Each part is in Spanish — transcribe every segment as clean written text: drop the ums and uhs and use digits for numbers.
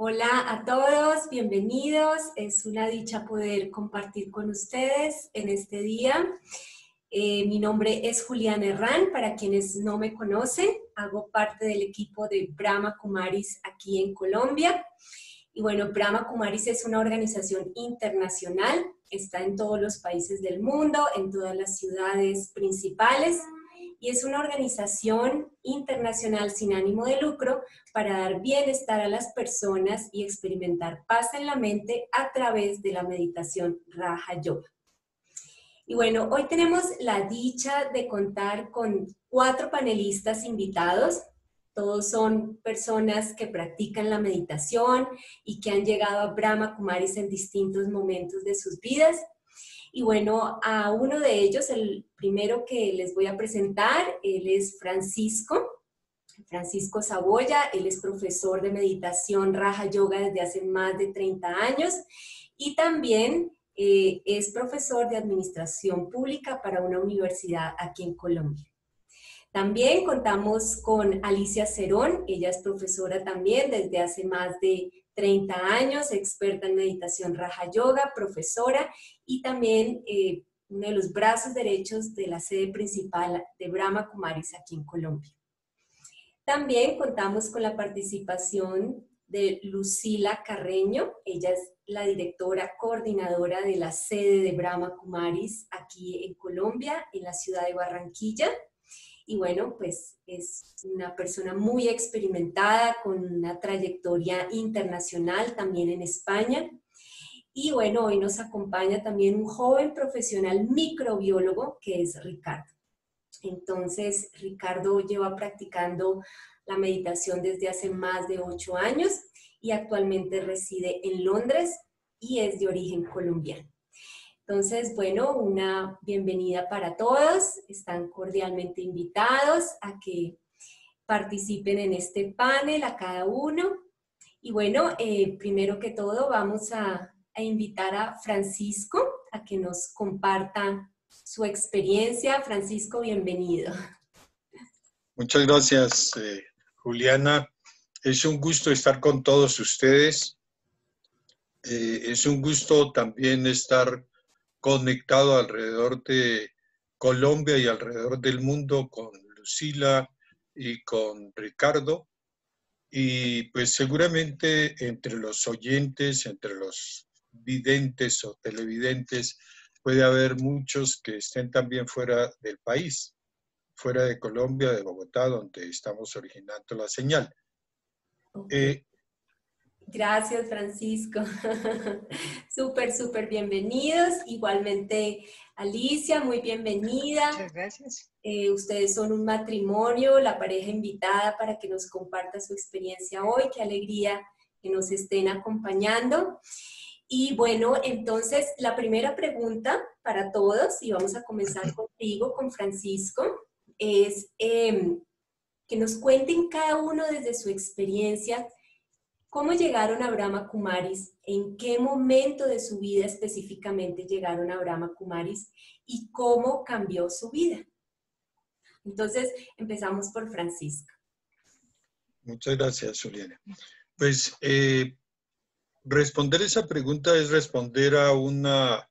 Hola a todos, bienvenidos. Es una dicha poder compartir con ustedes en este día. Mi nombre es Juliana Herrán, para quienes no me conocen, hago parte del equipo de Brahma Kumaris aquí en Colombia. Y bueno, Brahma Kumaris es una organización internacional, está en todos los países del mundo, en todas las ciudades principales, y es una organización internacional sin ánimo de lucro para dar bienestar a las personas y experimentar paz en la mente a través de la meditación Raja Yoga. Y bueno, hoy tenemos la dicha de contar con 4 panelistas invitados. Todos son personas que practican la meditación y que han llegado a Brahma Kumaris en distintos momentos de sus vidas. Y bueno, a uno de ellos, el primero que les voy a presentar, él es Francisco Saboya. Él es profesor de meditación Raja Yoga desde hace más de 30 años y también es profesor de administración pública para una universidad aquí en Colombia. También contamos con Alicia Cerón. Ella es profesora también desde hace más de 30 años, experta en meditación Raja Yoga, profesora y también uno de los brazos derechos de la sede principal de Brahma Kumaris aquí en Colombia. También contamos con la participación de Lucila Carreño. Ella es la directora coordinadora de la sede de Brahma Kumaris aquí en Colombia, en la ciudad de Barranquilla. Y bueno, pues es una persona muy experimentada, con una trayectoria internacional también en España. Y bueno, hoy nos acompaña también un joven profesional microbiólogo que es Ricardo. Entonces, Ricardo lleva practicando la meditación desde hace más de 8 años y actualmente reside en Londres y es de origen colombiano. Entonces, bueno, una bienvenida para todos. Están cordialmente invitados a que participen en este panel, a cada uno. Y bueno, primero que todo vamos a invitar a Francisco a que nos comparta su experiencia. Francisco, bienvenido. Muchas gracias, Juliana. Es un gusto estar con todos ustedes. Es un gusto también estar conectado alrededor de Colombia y alrededor del mundo con Lucila y con Ricardo. Y pues seguramente entre los oyentes, entre los videntes o televidentes, puede haber muchos que estén también fuera del país, fuera de Colombia, de Bogotá, donde estamos originando la señal. Okay. Gracias, Francisco. Súper bienvenidos. Igualmente, Alicia, muy bienvenida. Muchas gracias. Ustedes son un matrimonio, la pareja invitada para que nos comparta su experiencia hoy. Qué alegría que nos estén acompañando. Y bueno, entonces, la primera pregunta para todos, y vamos a comenzar contigo, con Francisco, es que nos cuenten cada uno desde su experiencia. ¿Cómo llegaron a Brahma Kumaris? ¿En qué momento de su vida específicamente llegaron a Brahma Kumaris? ¿Y cómo cambió su vida? Entonces, empezamos por Francisco. Muchas gracias, Juliana. Pues responder esa pregunta es responder a un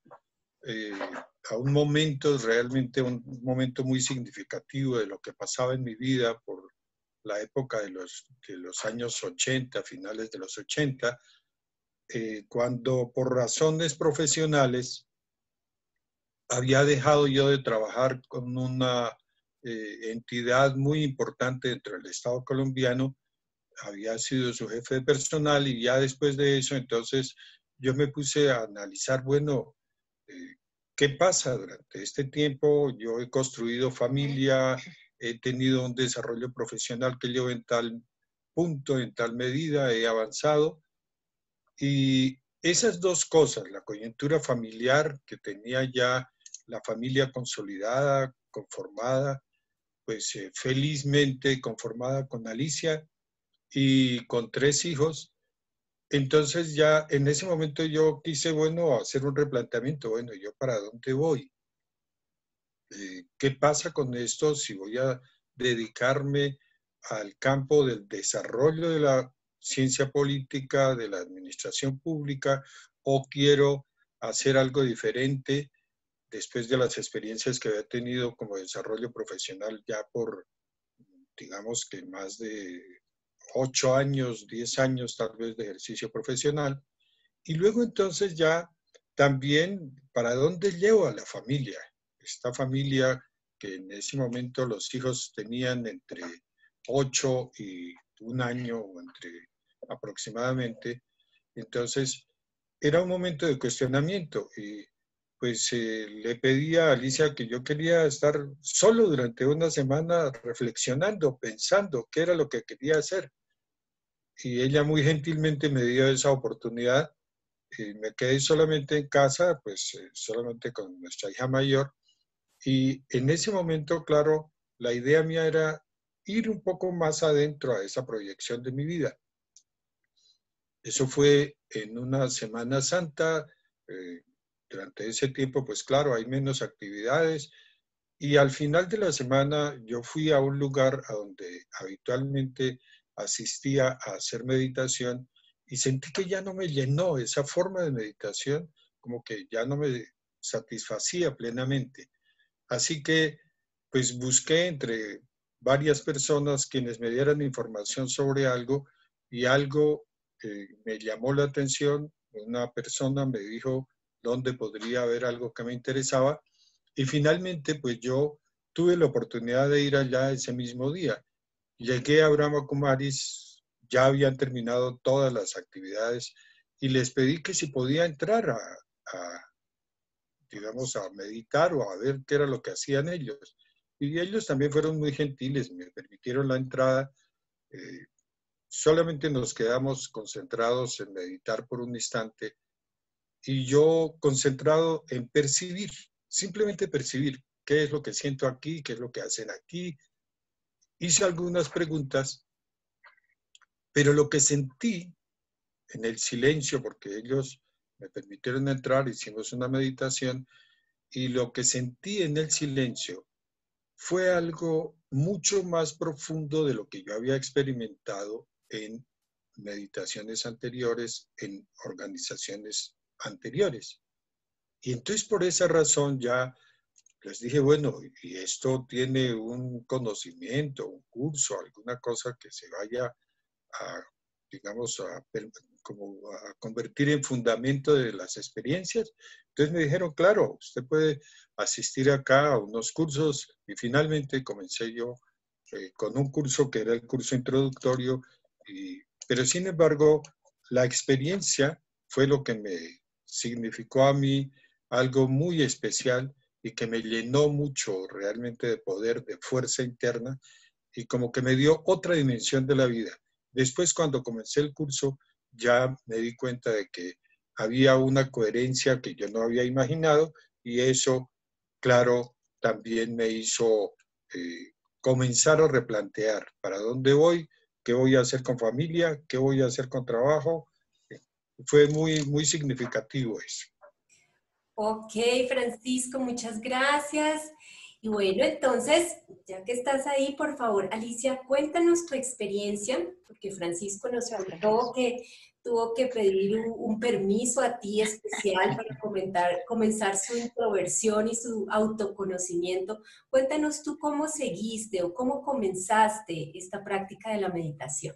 momento, realmente un momento muy significativo de lo que pasaba en mi vida por la época de los años 80, finales de los 80, cuando por razones profesionales había dejado yo de trabajar con una entidad muy importante dentro del Estado colombiano. Había sido su jefe de personal y ya después de eso, entonces yo me puse a analizar, bueno, ¿qué pasa durante este tiempo? Yo he construido familia, he tenido un desarrollo profesional que llevo en tal punto, en tal medida, he avanzado. Y esas dos cosas, la coyuntura familiar, que tenía ya la familia consolidada, conformada, pues felizmente conformada con Alicia y con 3 hijos. Entonces ya en ese momento yo quise, bueno, hacer un replanteamiento, bueno, ¿yo para dónde voy? ¿Qué pasa con esto si voy a dedicarme al campo del desarrollo de la ciencia política, de la administración pública, o quiero hacer algo diferente después de las experiencias que había tenido como desarrollo profesional ya por, digamos que más de 8 años, 10 años tal vez de ejercicio profesional. Y luego entonces ya también, ¿para dónde llevo a la familia? Esta familia que en ese momento los hijos tenían entre 8 y 1 año, o entre aproximadamente. Entonces, era un momento de cuestionamiento y pues le pedí a Alicia que yo quería estar solo durante una semana reflexionando, pensando qué era lo que quería hacer. Y ella muy gentilmente me dio esa oportunidad y me quedé solamente en casa, pues solamente con nuestra hija mayor. Y en ese momento, claro, la idea mía era ir un poco más adentro a esa proyección de mi vida. Eso fue en una Semana Santa. eh, Durante ese tiempo, pues claro, hay menos actividades. Y al final de la semana yo fui a un lugar a donde habitualmente asistía a hacer meditación y sentí que ya no me llenó esa forma de meditación, como que ya no me satisfacía plenamente. Así que pues busqué entre varias personas quienes me dieran información sobre algo y algo me llamó la atención. Una persona me dijo dónde podría haber algo que me interesaba y finalmente pues yo tuve la oportunidad de ir allá ese mismo día. Llegué a Brahma Kumaris, ya habían terminado todas las actividades y les pedí que si podía entrar a digamos, a meditar o a ver qué era lo que hacían ellos. Y ellos también fueron muy gentiles, me permitieron la entrada. Eh, Solamente nos quedamos concentrados en meditar por un instante y yo concentrado en percibir, simplemente percibir qué es lo que siento aquí, qué es lo que hacen aquí. Hice algunas preguntas, pero lo que sentí en el silencio, porque ellos me permitieron entrar, hicimos una meditación, y lo que sentí en el silencio fue algo mucho más profundo de lo que yo había experimentado en meditaciones anteriores, en organizaciones anteriores. Y entonces por esa razón ya les dije, bueno, y esto tiene un conocimiento, un curso, alguna cosa que se vaya a, digamos, como a convertir en fundamento de las experiencias. Entonces me dijeron, claro, usted puede asistir acá a unos cursos y finalmente comencé yo con un curso que era el curso introductorio, pero sin embargo la experiencia fue lo que me significó a mí algo muy especial y que me llenó mucho realmente de poder, de fuerza interna y como que me dio otra dimensión de la vida. Después, cuando comencé el curso, ya me di cuenta de que había una coherencia que yo no había imaginado y eso, claro, también me hizo comenzar a replantear para dónde voy, qué voy a hacer con familia, qué voy a hacer con trabajo. Fue muy, muy significativo eso. Ok, Francisco, muchas gracias. Y bueno, entonces, ya que estás ahí, por favor, Alicia, cuéntanos tu experiencia, porque Francisco nos Gracias, contó que tuvo que pedir un permiso a ti especial para comenzar su introversión y su autoconocimiento. Cuéntanos tú cómo seguiste o cómo comenzaste esta práctica de la meditación.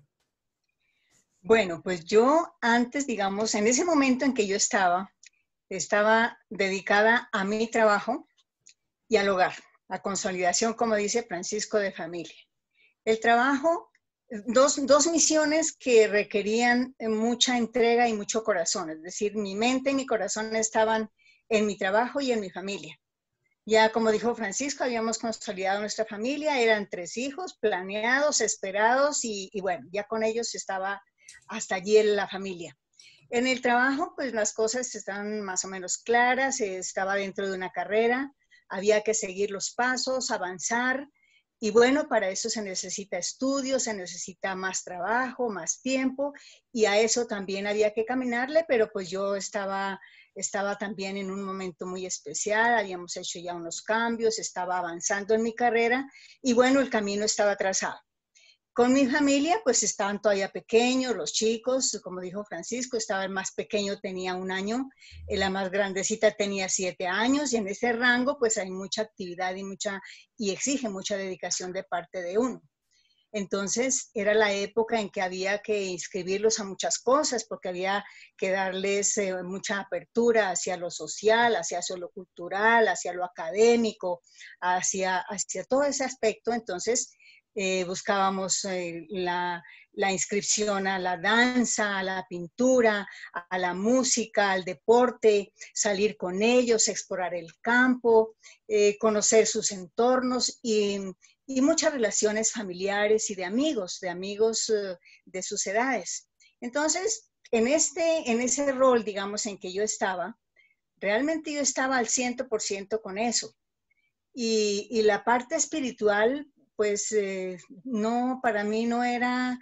Bueno, pues yo antes, digamos, en ese momento en que yo estaba dedicada a mi trabajo y al hogar, a consolidación, como dice Francisco, de familia. El trabajo, dos misiones que requerían mucha entrega y mucho corazón, es decir, mi mente y mi corazón estaban en mi trabajo y en mi familia. Ya como dijo Francisco, habíamos consolidado nuestra familia, eran 3 hijos planeados, esperados y bueno, ya con ellos estaba hasta allí en la familia. En el trabajo, pues las cosas estaban más o menos claras, estaba dentro de una carrera, había que seguir los pasos, avanzar, y bueno, para eso se necesita estudio, se necesita más trabajo, más tiempo, y a eso también había que caminarle, pero pues yo estaba también en un momento muy especial, habíamos hecho ya unos cambios, estaba avanzando en mi carrera, y bueno, el camino estaba trazado. con mi familia, pues estaban todavía pequeños, los chicos, como dijo Francisco, estaba el más pequeño, tenía 1 año, la más grandecita tenía 7 años, y en ese rango pues hay mucha actividad y exige mucha dedicación de parte de uno. Entonces era la época en que había que inscribirlos a muchas cosas porque había que darles mucha apertura hacia lo social, hacia lo cultural, hacia lo académico, hacia todo ese aspecto. Entonces buscábamos la inscripción a la danza, a la pintura, a la música, al deporte, salir con ellos, explorar el campo, conocer sus entornos y muchas relaciones familiares y de amigos de sus edades. Entonces, en ese rol, digamos, en que yo estaba, realmente yo estaba al 100% con eso. Y la parte espiritual, pues, no, para mí no era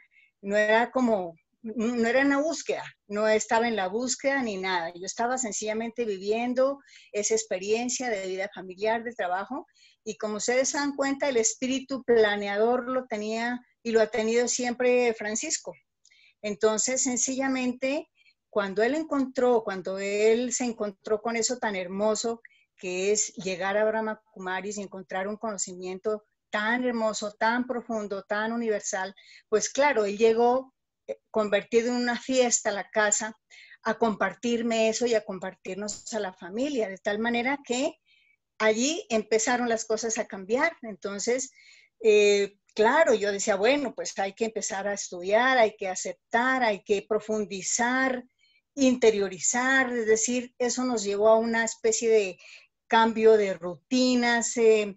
una búsqueda, no estaba en la búsqueda ni nada. Yo estaba sencillamente viviendo esa experiencia de vida familiar, de trabajo, y como ustedes se dan cuenta, el espíritu planeador lo tenía y lo ha tenido siempre Francisco. Entonces, sencillamente, cuando él se encontró con eso tan hermoso, que es llegar a Brahma Kumaris y encontrar un conocimiento tan hermoso, tan profundo, tan universal, pues claro, él llegó convertido en una fiesta a la casa, a compartirme eso y a compartirnos a la familia, de tal manera que allí empezaron las cosas a cambiar. Entonces, claro, yo decía, bueno, pues hay que empezar a estudiar, hay que aceptar, hay que profundizar, interiorizar, es decir, eso nos llevó a una especie de cambio de rutinas,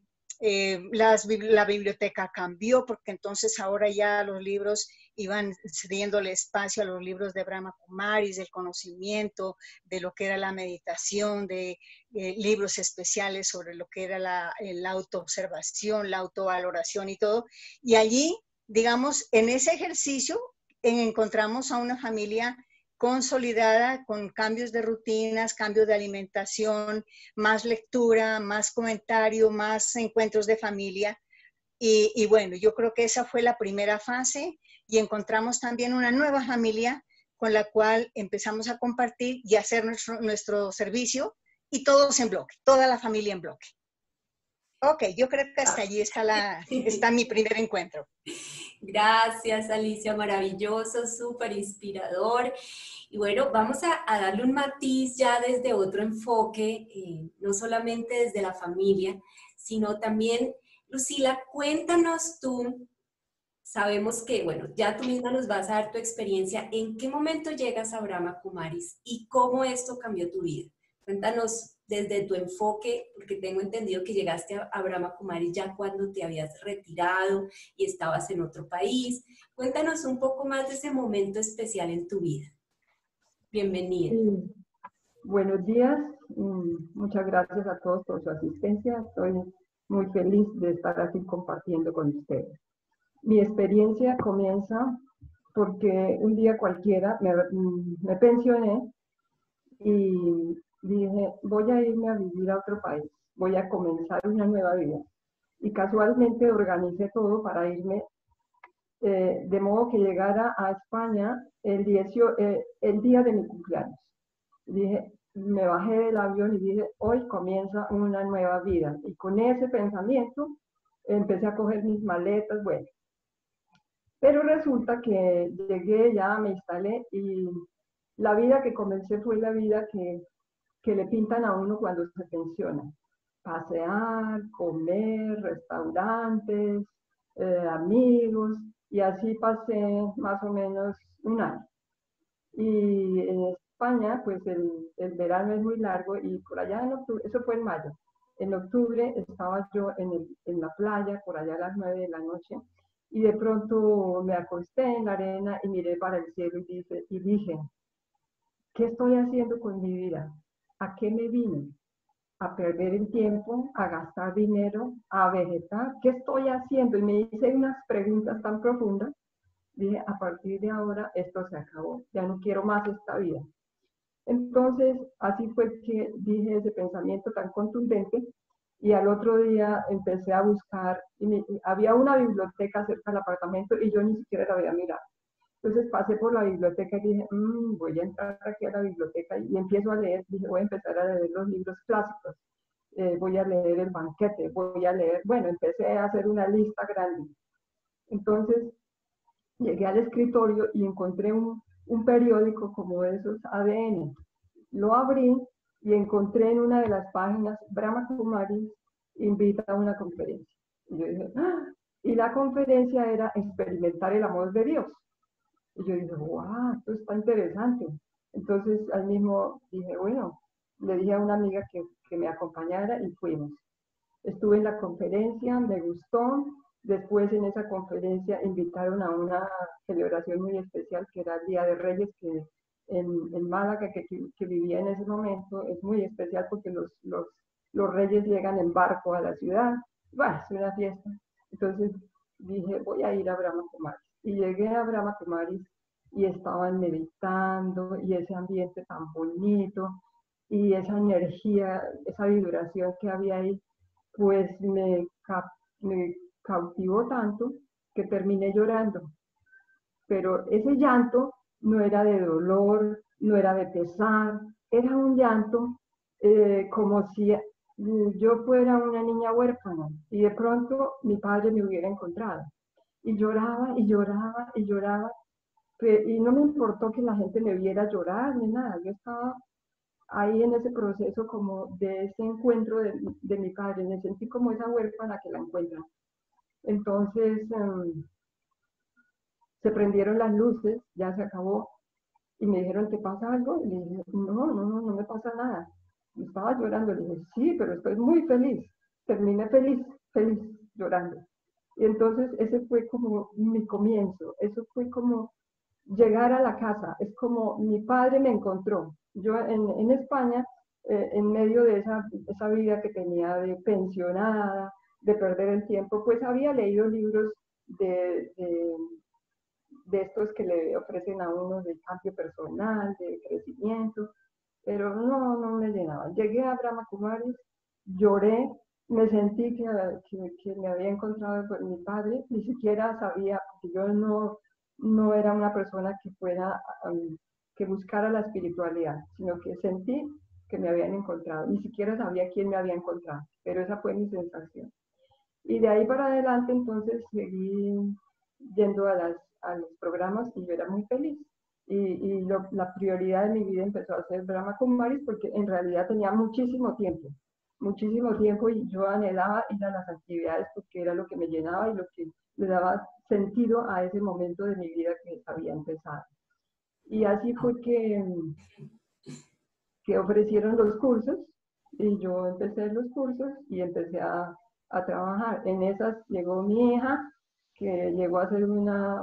la biblioteca cambió porque entonces ahora ya los libros iban cediéndole espacio a los libros de Brahma Kumaris, del conocimiento, de lo que era la meditación, de libros especiales sobre lo que era la autoobservación, la autovaloración y todo. Y allí, digamos, en ese ejercicio encontramos a una familia consolidada con cambios de rutinas, cambios de alimentación, más lectura, más comentario, más encuentros de familia. Y bueno, yo creo que esa fue la primera fase y encontramos también una nueva familia con la cual empezamos a compartir y hacer nuestro servicio y todos en bloque, toda la familia en bloque. Ok, yo creo que hasta allí está mi primer encuentro. Gracias, Alicia, maravilloso, súper inspirador. Y bueno, vamos a darle un matiz ya desde otro enfoque, no solamente desde la familia, sino también, Lucila, cuéntanos tú, sabemos que, bueno, ya tú misma nos vas a dar tu experiencia, ¿en qué momento llegas a Brahma Kumaris y cómo esto cambió tu vida? Cuéntanos desde tu enfoque, porque tengo entendido que llegaste a Brahma Kumaris ya cuando te habías retirado y estabas en otro país. Cuéntanos un poco más de ese momento especial en tu vida. Bienvenida. Sí. Buenos días, muchas gracias a todos por su asistencia. Estoy muy feliz de estar aquí compartiendo con ustedes. Mi experiencia comienza porque un día cualquiera me pensioné y dije, voy a irme a vivir a otro país, voy a comenzar una nueva vida. Y casualmente organicé todo para irme, de modo que llegara a España el día de mi cumpleaños. Dije, me bajé del avión y dije, hoy comienza una nueva vida. Y con ese pensamiento empecé a coger mis maletas, bueno. Pero resulta que llegué, ya me instalé y la vida que comencé fue la vida que le pintan a uno cuando se pensiona. Pasear, comer, restaurantes, amigos, y así pasé más o menos 1 año. Y en España, pues el verano es muy largo y por allá en octubre, eso fue en mayo, en octubre estaba yo en la playa, por allá a las 9 de la noche, y de pronto me acosté en la arena y miré para el cielo y dije, ¿qué estoy haciendo con mi vida? ¿A qué me vine? ¿A perder el tiempo? ¿A gastar dinero? ¿A vegetar? ¿Qué estoy haciendo? Y me hice unas preguntas tan profundas. Dije, a partir de ahora esto se acabó, ya no quiero más esta vida. Entonces, así fue que dije ese pensamiento tan contundente Y al otro día empecé a buscar, y había una biblioteca cerca del apartamento y yo ni siquiera la había mirado. Entonces pasé por la biblioteca y dije, voy a entrar aquí a la biblioteca y empiezo a leer. Dije, voy a empezar a leer los libros clásicos, voy a leer El Banquete, voy a leer, bueno, empecé a hacer una lista grande. Entonces llegué al escritorio y encontré un periódico como esos ADN. Lo abrí y encontré en una de las páginas, Brahma Kumaris invita a una conferencia. Y yo dije, ¡ah! Y la conferencia era experimentar el amor de Dios. Y yo dije, wow, esto está interesante. Entonces, al mismo dije, bueno, le dije a una amiga que me acompañara y fuimos. Estuve en la conferencia, me gustó. Después en esa conferencia invitaron a una celebración muy especial que era el Día de Reyes, que en Málaga, que vivía en ese momento, es muy especial porque los reyes llegan en barco a la ciudad. Bueno, es una fiesta. Entonces dije, voy a ir a Brahma Kumaris. Y llegué a Brahma Kumaris y estaban meditando y ese ambiente tan bonito y esa energía, esa vibración que había ahí, pues me cautivó tanto que terminé llorando. Pero ese llanto no era de dolor, no era de pesar, era un llanto como si yo fuera una niña huérfana y de pronto mi padre me hubiera encontrado. Y lloraba y lloraba y lloraba, y no me importó que la gente me viera llorar ni nada. Yo estaba ahí en ese proceso como de ese encuentro de mi padre, me sentí como esa huérfana que la encuentra. Entonces se prendieron las luces, ya se acabó, y me dijeron, ¿te pasa algo? Y le dije, no me pasa nada. Y estaba llorando, le dije, sí, pero estoy muy feliz. Terminé feliz, llorando. Y entonces ese fue como mi comienzo, eso fue como llegar a la casa, es como mi padre me encontró. Yo en España, en medio de esa vida que tenía de pensionada, de perder el tiempo, pues había leído libros de estos que le ofrecen a uno de cambio personal, de crecimiento, pero no me llenaban. Llegué a Brahma Kumaris, lloré, me sentí que me había encontrado con mi padre, ni siquiera sabía, porque yo no era una persona que fuera, que buscara la espiritualidad, sino que sentí que me habían encontrado, ni siquiera sabía quién me había encontrado, pero esa fue mi sensación. Y de ahí para adelante entonces seguí yendo a los programas y yo era muy feliz. Y la prioridad de mi vida empezó a ser Brahma Kumaris porque en realidad tenía muchísimo tiempo y yo anhelaba ir a las actividades porque era lo que me llenaba y lo que le daba sentido a ese momento de mi vida que había empezado. Y así fue que ofrecieron los cursos y yo empecé los cursos y empecé a trabajar. En esas llegó mi hija, que llegó a hacer una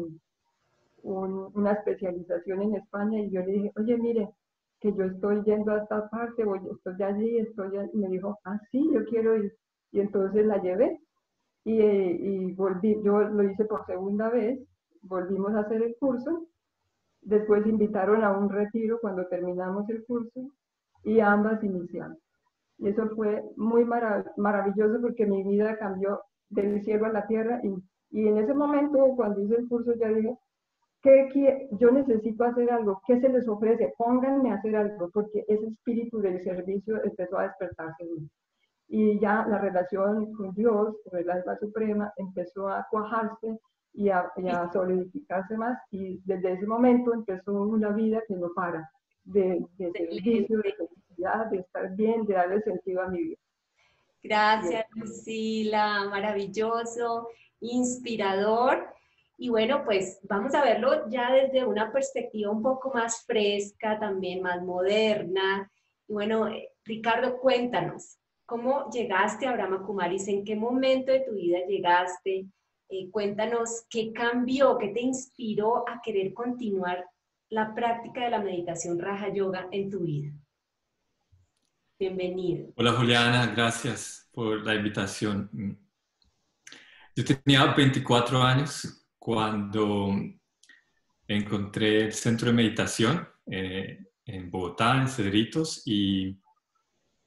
especialización en España y yo le dije, oye, mire, que yo estoy yendo a esta parte, estoy allí, y me dijo, ah, sí, yo quiero ir. Y entonces la llevé y volví, yo lo hice por segunda vez, volvimos a hacer el curso, después invitaron a un retiro cuando terminamos el curso y ambas iniciamos. Y eso fue muy maravilloso porque mi vida cambió del cielo a la tierra y en ese momento cuando hice el curso ya dije, yo necesito hacer algo, ¿qué se les ofrece? Pónganme a hacer algo, porque ese espíritu del servicio empezó a despertarse en mí. Y ya la relación con Dios, con el alma suprema, empezó a cuajarse y a solidificarse más, y desde ese momento empezó una vida que no para, de servicio, de felicidad, de estar bien, de darle sentido a mi vida. Gracias, Lucila, maravilloso, inspirador. Y bueno, pues vamos a verlo ya desde una perspectiva un poco más fresca, también más moderna. Y bueno, Ricardo, cuéntanos, ¿cómo llegaste a Brahma Kumaris? ¿En qué momento de tu vida llegaste? Cuéntanos qué cambió, qué te inspiró a querer continuar la práctica de la meditación Raja Yoga en tu vida. Bienvenido. Hola Juliana, gracias por la invitación. Yo tenía 24 años cuando encontré el centro de meditación en Bogotá, en Cedritos, y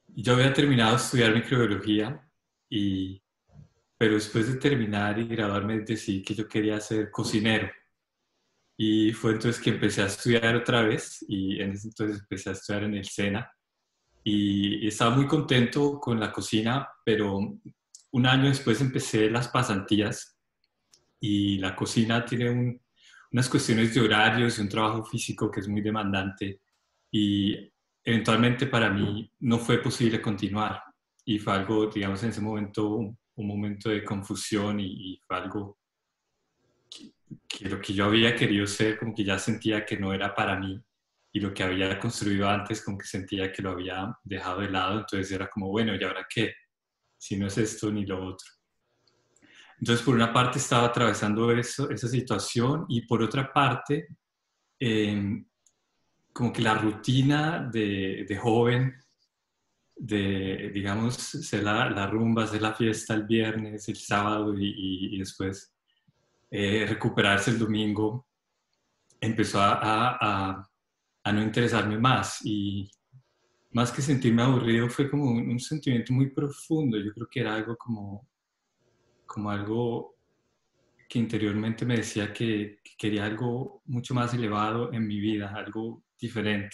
yo había terminado de estudiar microbiología, pero después de terminar y graduarme decidí que yo quería ser cocinero. Y fue entonces que empecé a estudiar otra vez y en ese entonces empecé a estudiar en el SENA y estaba muy contento con la cocina, pero un año después empecé las pasantías y la cocina tiene unas cuestiones de horarios y un trabajo físico que es muy demandante y eventualmente para mí no fue posible continuar y fue algo, digamos, en ese momento un momento de confusión y fue algo que lo que yo había querido ser como que ya sentía que no era para mí y lo que había construido antes como que sentía que lo había dejado de lado, entonces era como, bueno, ¿y ahora qué? Si no es esto ni lo otro. Entonces, por una parte estaba atravesando esa situación y por otra parte, eh, como que la rutina de joven, de, digamos, ser la rumba, hacer la fiesta el viernes, el sábado y después recuperarse el domingo, empezó a no interesarme más y más que sentirme aburrido fue como un sentimiento muy profundo. Yo creo que era algo como algo que interiormente me decía que quería algo mucho más elevado en mi vida, algo diferente.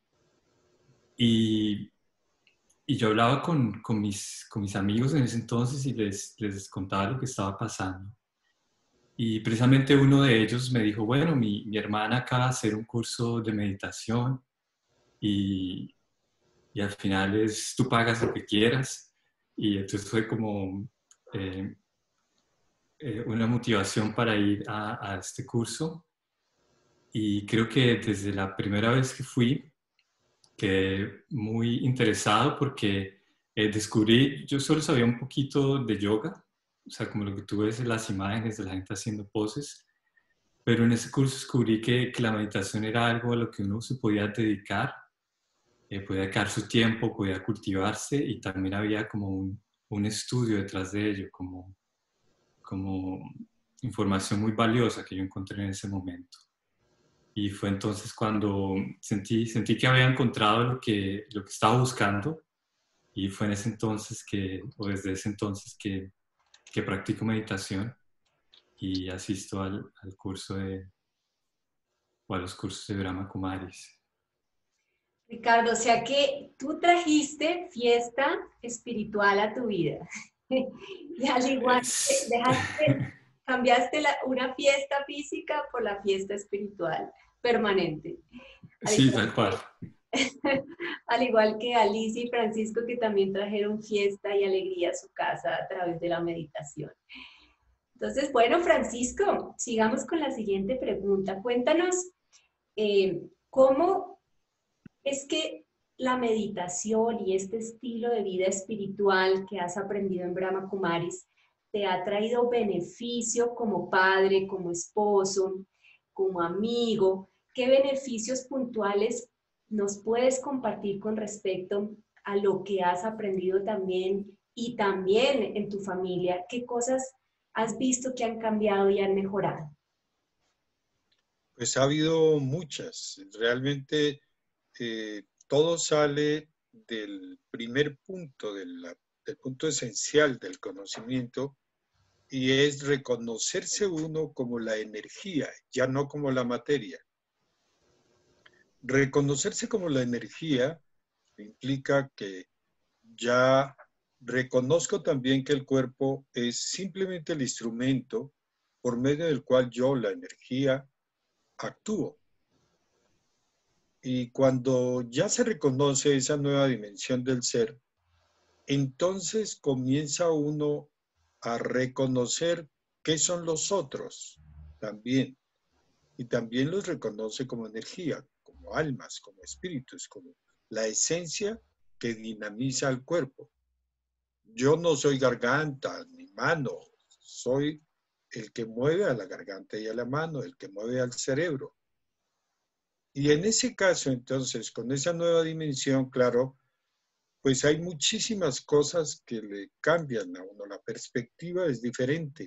Y, y yo hablaba con mis amigos en ese entonces y les contaba lo que estaba pasando. Y precisamente uno de ellos me dijo, bueno, mi hermana acaba de hacer un curso de meditación y, y al final tú pagas lo que quieras. Y entonces fue como eh, una motivación para ir a este curso. Y creo que desde la primera vez que fui, quedé muy interesado porque descubrí, yo solo sabía un poquito de yoga, o sea, como lo que tú ves en las imágenes de la gente haciendo poses, pero en ese curso descubrí que la meditación era algo a lo que uno se podía dedicar, podía dedicar su tiempo, podía cultivarse y también había como un estudio detrás de ello, como información muy valiosa que yo encontré en ese momento. Y fue entonces cuando sentí que había encontrado lo que estaba buscando y fue en ese entonces o desde ese entonces que practico meditación y asisto al curso o a los cursos de Brahma Kumaris. Ricardo, o sea que tú trajiste fiesta espiritual a tu vida. Y al igual que cambiaste una fiesta física por la fiesta espiritual permanente. Sí, tal cual. Al igual que Alicia y Francisco, que también trajeron fiesta y alegría a su casa a través de la meditación. Entonces, bueno, Francisco, sigamos con la siguiente pregunta. Cuéntanos cómo es que la meditación y este estilo de vida espiritual que has aprendido en Brahma Kumaris te ha traído beneficio como padre, como esposo, como amigo. ¿Qué beneficios puntuales nos puedes compartir con respecto a lo que has aprendido también y también en tu familia? ¿Qué cosas has visto que han cambiado y han mejorado? Pues ha habido muchas. Realmente todo sale del primer punto, del punto esencial del conocimiento, y es reconocerse uno como la energía, ya no como la materia. Reconocerse como la energía implica que ya reconozco también que el cuerpo es simplemente el instrumento por medio del cual yo, la energía, actúo. Y cuando ya se reconoce esa nueva dimensión del ser, entonces comienza uno a reconocer qué son los otros también. Y también los reconoce como energía, como almas, como espíritus, como la esencia que dinamiza el cuerpo. Yo no soy garganta ni mano, soy el que mueve a la garganta y a la mano, el que mueve al cerebro. Y en ese caso, entonces, con esa nueva dimensión, claro, pues hay muchísimas cosas que le cambian a uno. La perspectiva es diferente.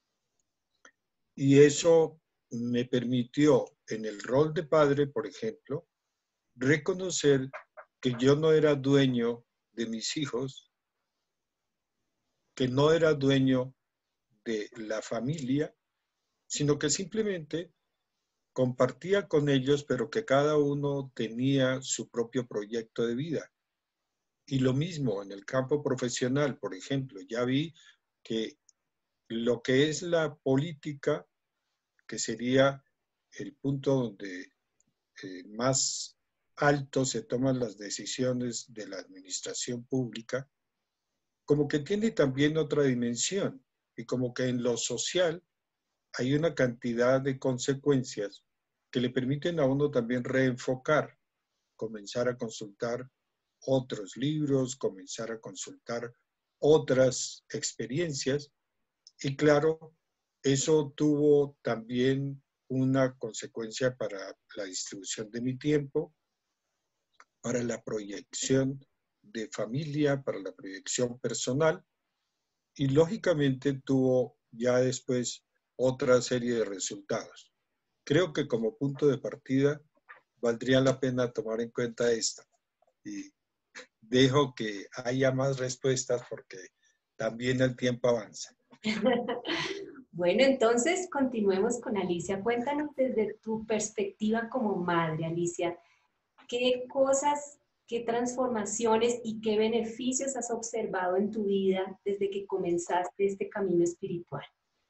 Y eso me permitió, en el rol de padre, por ejemplo, reconocer que yo no era dueño de mis hijos que no era dueño de la familia, sino que simplemente compartía con ellos, pero que cada uno tenía su propio proyecto de vida. Y lo mismo en el campo profesional, por ejemplo, ya vi que lo que es la política, que sería el punto donde más alto se toman las decisiones de la administración pública, como que tiene también otra dimensión, y como que en lo social hay una cantidad de consecuencias que le permiten a uno también reenfocar, comenzar a consultar otros libros, comenzar a consultar otras experiencias, y claro, eso tuvo también una consecuencia para la distribución de mi tiempo, para la proyección de familia, para la proyección personal, y lógicamente tuvo ya después otra serie de resultados. Creo que como punto de partida valdría la pena tomar en cuenta esta, y dejo que haya más respuestas porque también el tiempo avanza. Bueno, entonces continuemos con Alicia. Cuéntanos desde tu perspectiva como madre, Alicia, ¿qué cosas, qué transformaciones y qué beneficios has observado en tu vida desde que comenzaste este camino espiritual?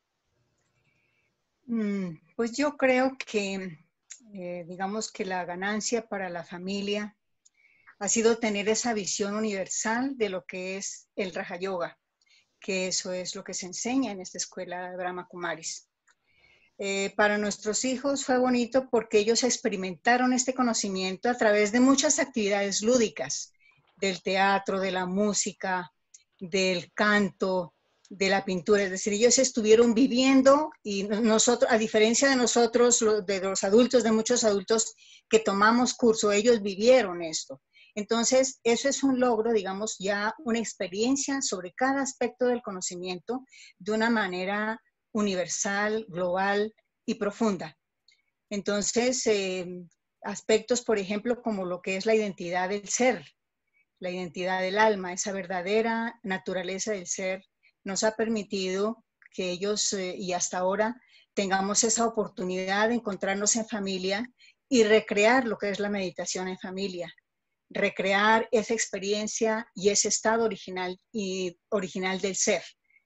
Pues yo creo que, digamos que la ganancia para la familia ha sido tener esa visión universal de lo que es el Raja Yoga, que eso es lo que se enseña en esta escuela de Brahma Kumaris. Para nuestros hijos fue bonito porque ellos experimentaron este conocimiento a través de muchas actividades lúdicas, del teatro, de la música, del canto, de la pintura. Es decir, ellos estuvieron viviendo y nosotros, a diferencia de nosotros, de los adultos, de muchos adultos que tomamos curso, ellos vivieron esto. Entonces, eso es un logro, digamos, ya una experiencia sobre cada aspecto del conocimiento de una manera universal, global y profunda. Entonces, aspectos, por ejemplo, como lo que es la identidad del ser, la identidad del alma, esa verdadera naturaleza del ser, nos ha permitido que ellos, y hasta ahora, tengamos esa oportunidad de encontrarnos en familia y recrear lo que es la meditación en familia, recrear esa experiencia y ese estado original del ser.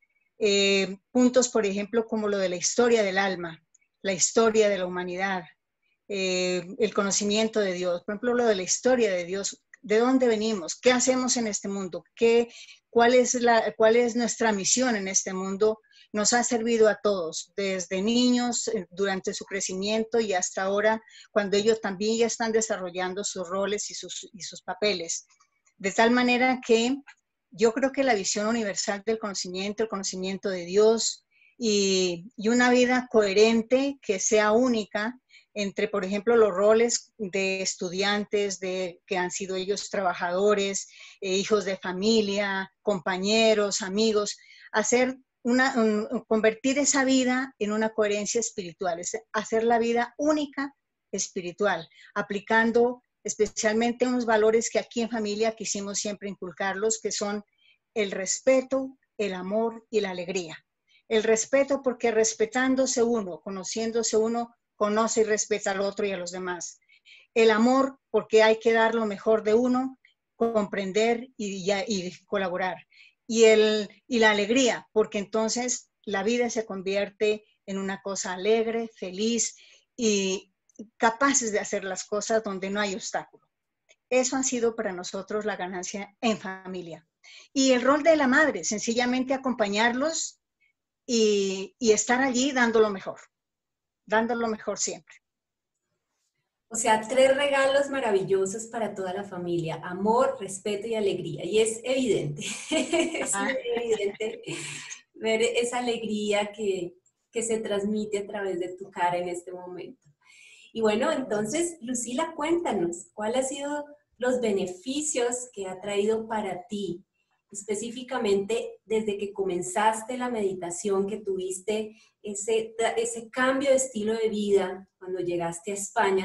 Puntos, por ejemplo, como lo de la historia del alma, la historia de la humanidad, el conocimiento de Dios. Por ejemplo, lo de la historia de Dios, ¿de dónde venimos? ¿Qué hacemos en este mundo? ¿Cuál es nuestra misión en este mundo? Nos ha servido a todos, desde niños, durante su crecimiento y hasta ahora, cuando ellos también ya están desarrollando sus roles y sus papeles. De tal manera que yo creo que la visión universal del conocimiento, el conocimiento de Dios y una vida coherente que sea única entre, por ejemplo, los roles de estudiantes, que han sido ellos trabajadores, hijos de familia, compañeros, amigos, convertir esa vida en una coherencia espiritual, es hacer la vida única espiritual, aplicando especialmente unos valores que aquí en familia quisimos siempre inculcarlos, que son el respeto, el amor y la alegría. El respeto porque respetándose uno, conociéndose uno, conoce y respeta al otro y a los demás. El amor porque hay que dar lo mejor de uno, comprender y colaborar. Y la alegría porque entonces la vida se convierte en una cosa alegre, feliz y capaces de hacer las cosas donde no hay obstáculo. Eso ha sido para nosotros la ganancia en familia. Y el rol de la madre, sencillamente acompañarlos y estar allí dando lo mejor siempre. O sea, 3 regalos maravillosos para toda la familia: amor, respeto y alegría. Y es evidente, es muy evidente ver esa alegría que se transmite a través de tu cara en este momento. Y bueno, entonces, Lucila, cuéntanos, ¿cuáles han sido los beneficios que ha traído para ti, específicamente desde que comenzaste la meditación, que tuviste ese cambio de estilo de vida cuando llegaste a España?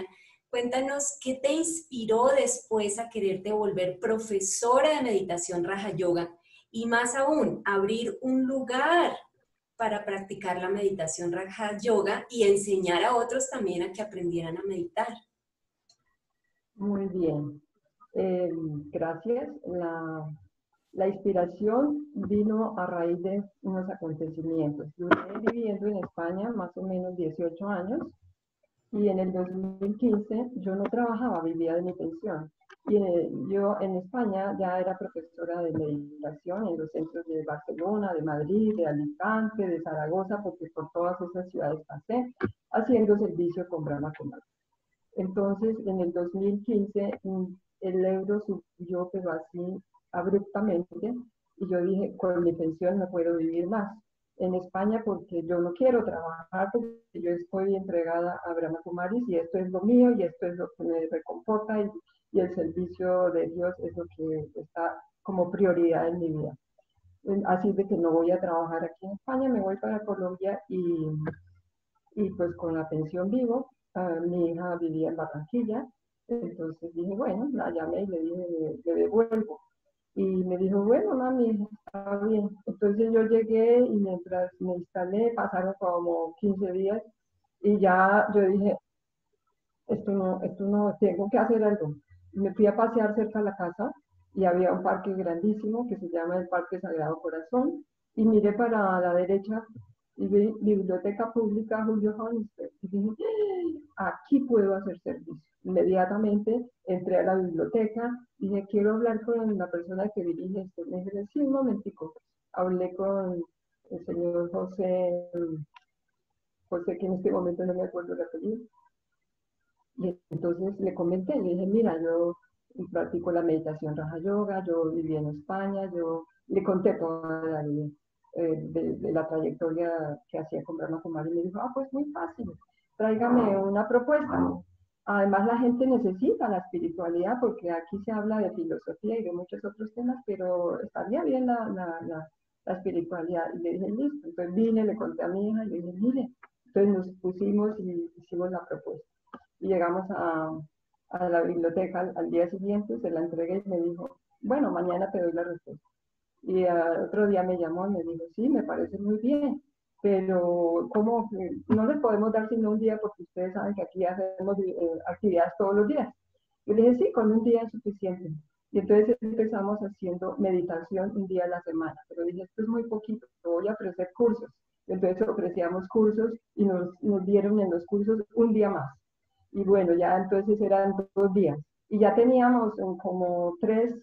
Cuéntanos, ¿qué te inspiró después a quererte volver profesora de meditación Raja Yoga? Y más aún, abrir un lugar para practicar la meditación Raja Yoga y enseñar a otros también a que aprendieran a meditar. Muy bien. Gracias. La inspiración vino a raíz de unos acontecimientos. Duré viviendo en España más o menos 18 años y en el 2015 yo no trabajaba, vivía de mi pensión. Y yo en España ya era profesora de meditación en los centros de Barcelona, de Madrid, de Alicante, de Zaragoza, porque por todas esas ciudades pasé, haciendo servicio con Brahma Kumaris. Entonces, en el 2015, el euro subió, pero así abruptamente, y yo dije, con mi pensión no puedo vivir más en España porque yo no quiero trabajar, porque yo estoy entregada a Brahma Kumaris y esto es lo mío y esto es lo que me reconforta y el servicio de Dios es lo que está como prioridad en mi vida. Así de que no voy a trabajar aquí en España, me voy para Colombia y pues con la pensión vivo. Mi hija vivía en Barranquilla, entonces dije, bueno, la llamé y le dije, le devuelvo. Y me dijo, bueno, mami, está bien. Entonces yo llegué y mientras me instalé, pasaron como 15 días y ya yo dije, esto no, tengo que hacer algo. Me fui a pasear cerca de la casa y había un parque grandísimo que se llama el Parque Sagrado Corazón y miré para la derecha y vi Biblioteca Pública Julio Hollister y dije, aquí puedo hacer servicio. Inmediatamente entré a la biblioteca y dije, quiero hablar con la persona que dirige esto. Me dijo, sí, un momentico. Hablé con el señor José, que en este momento no me acuerdo el apellido. Y entonces le comenté, le dije, mira, yo practico la meditación Raja Yoga, yo viví en España, yo le conté toda la vida de la trayectoria que hacía con Brahma Kumaris y me dijo, pues muy fácil, tráigame una propuesta. Además la gente necesita la espiritualidad porque aquí se habla de filosofía y de muchos otros temas, pero estaría bien la espiritualidad. Y le dije, listo. Entonces vine, le conté a mi hija y le dije, mire, entonces nos pusimos y hicimos la propuesta. Y llegamos a la biblioteca al día siguiente, se la entregué y me dijo, bueno, mañana te doy la respuesta. Y otro día me llamó y me dijo, sí, me parece muy bien, pero ¿cómo? No les podemos dar sino un día porque ustedes saben que aquí hacemos actividades todos los días. Yo le dije, sí, con un día es suficiente. Y entonces empezamos haciendo meditación un día a la semana. Pero dije, esto es muy poquito, voy a ofrecer cursos. Entonces ofrecíamos cursos y nos dieron en los cursos un día más. Y bueno, ya entonces eran 2 días. Y ya teníamos como tres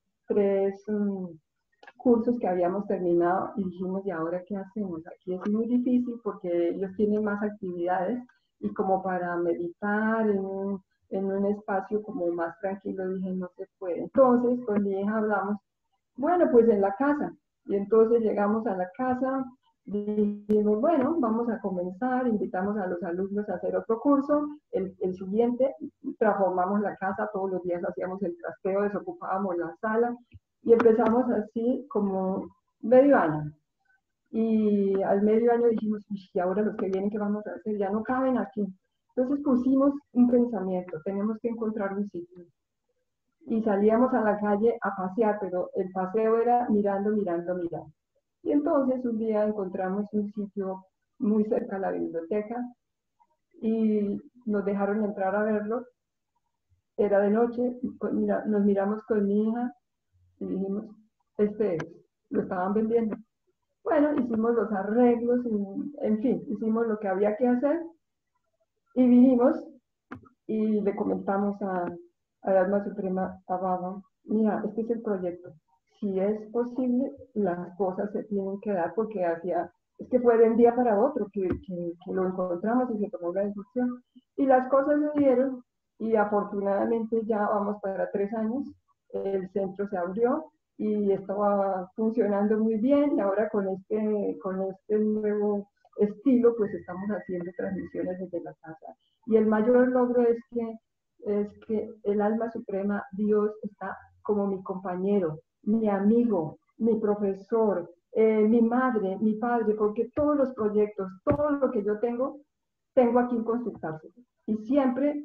cursos que habíamos terminado y dijimos, ¿y ahora qué hacemos? Aquí es muy difícil porque ellos tienen más actividades y como para meditar en un espacio como más tranquilo, dije, no se puede. Entonces con mi hija hablamos, bueno, pues en la casa. Y entonces llegamos a la casa, dijimos, bueno, vamos a comenzar, invitamos a los alumnos a hacer otro curso, el siguiente, transformamos la casa, todos los días hacíamos el trasteo, desocupábamos la sala, y empezamos así como medio año. Y al medio año dijimos, y ahora los que vienen, ¿qué vamos a hacer? Ya no caben aquí. Entonces pusimos un pensamiento, tenemos que encontrar un sitio. Y salíamos a la calle a pasear, pero el paseo era mirando, mirando, mirando. Y entonces un día encontramos un sitio muy cerca de la biblioteca y nos dejaron entrar a verlo. Era de noche, nos miramos con mi hija y dijimos, este es, lo estaban vendiendo. Bueno, hicimos los arreglos, en fin, hicimos lo que había que hacer y vinimos y le comentamos a Alma Suprema, a Baba, mira, este es el proyecto. Si es posible, las cosas se tienen que dar porque es que fue de un día para otro que lo encontramos y se tomó la decisión. Y las cosas se dieron y afortunadamente ya vamos para 3 años, el centro se abrió y estaba funcionando muy bien y ahora con este nuevo estilo pues estamos haciendo transmisiones desde la casa. Y el mayor logro es que el alma suprema, Dios, está como mi compañero, mi amigo, mi profesor, mi madre, mi padre, porque todos los proyectos, todo lo que yo tengo aquí en consultarse. Y siempre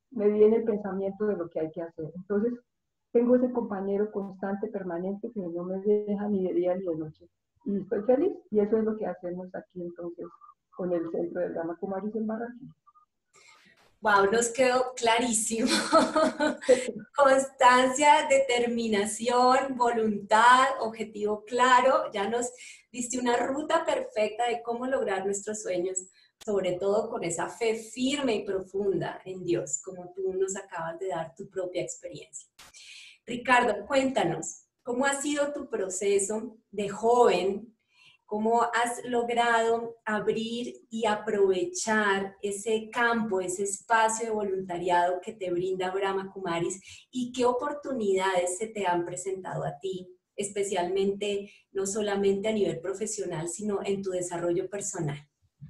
me viene el pensamiento de lo que hay que hacer. Entonces, tengo ese compañero constante, permanente, que no me deja ni de día ni de noche. Y estoy feliz, y eso es lo que hacemos aquí entonces con el Centro de Brahma Kumaris en Barranquilla. Wow, nos quedó clarísimo. Constancia, determinación, voluntad, objetivo claro. Ya nos diste una ruta perfecta de cómo lograr nuestros sueños, sobre todo con esa fe firme y profunda en Dios, como tú nos acabas de dar tu propia experiencia. Ricardo, cuéntanos, ¿cómo ha sido tu proceso de joven? ¿Cómo has logrado abrir y aprovechar ese campo, ese espacio de voluntariado que te brinda Brahma Kumaris? ¿Y qué oportunidades se te han presentado a ti, especialmente no solamente a nivel profesional, sino en tu desarrollo personal?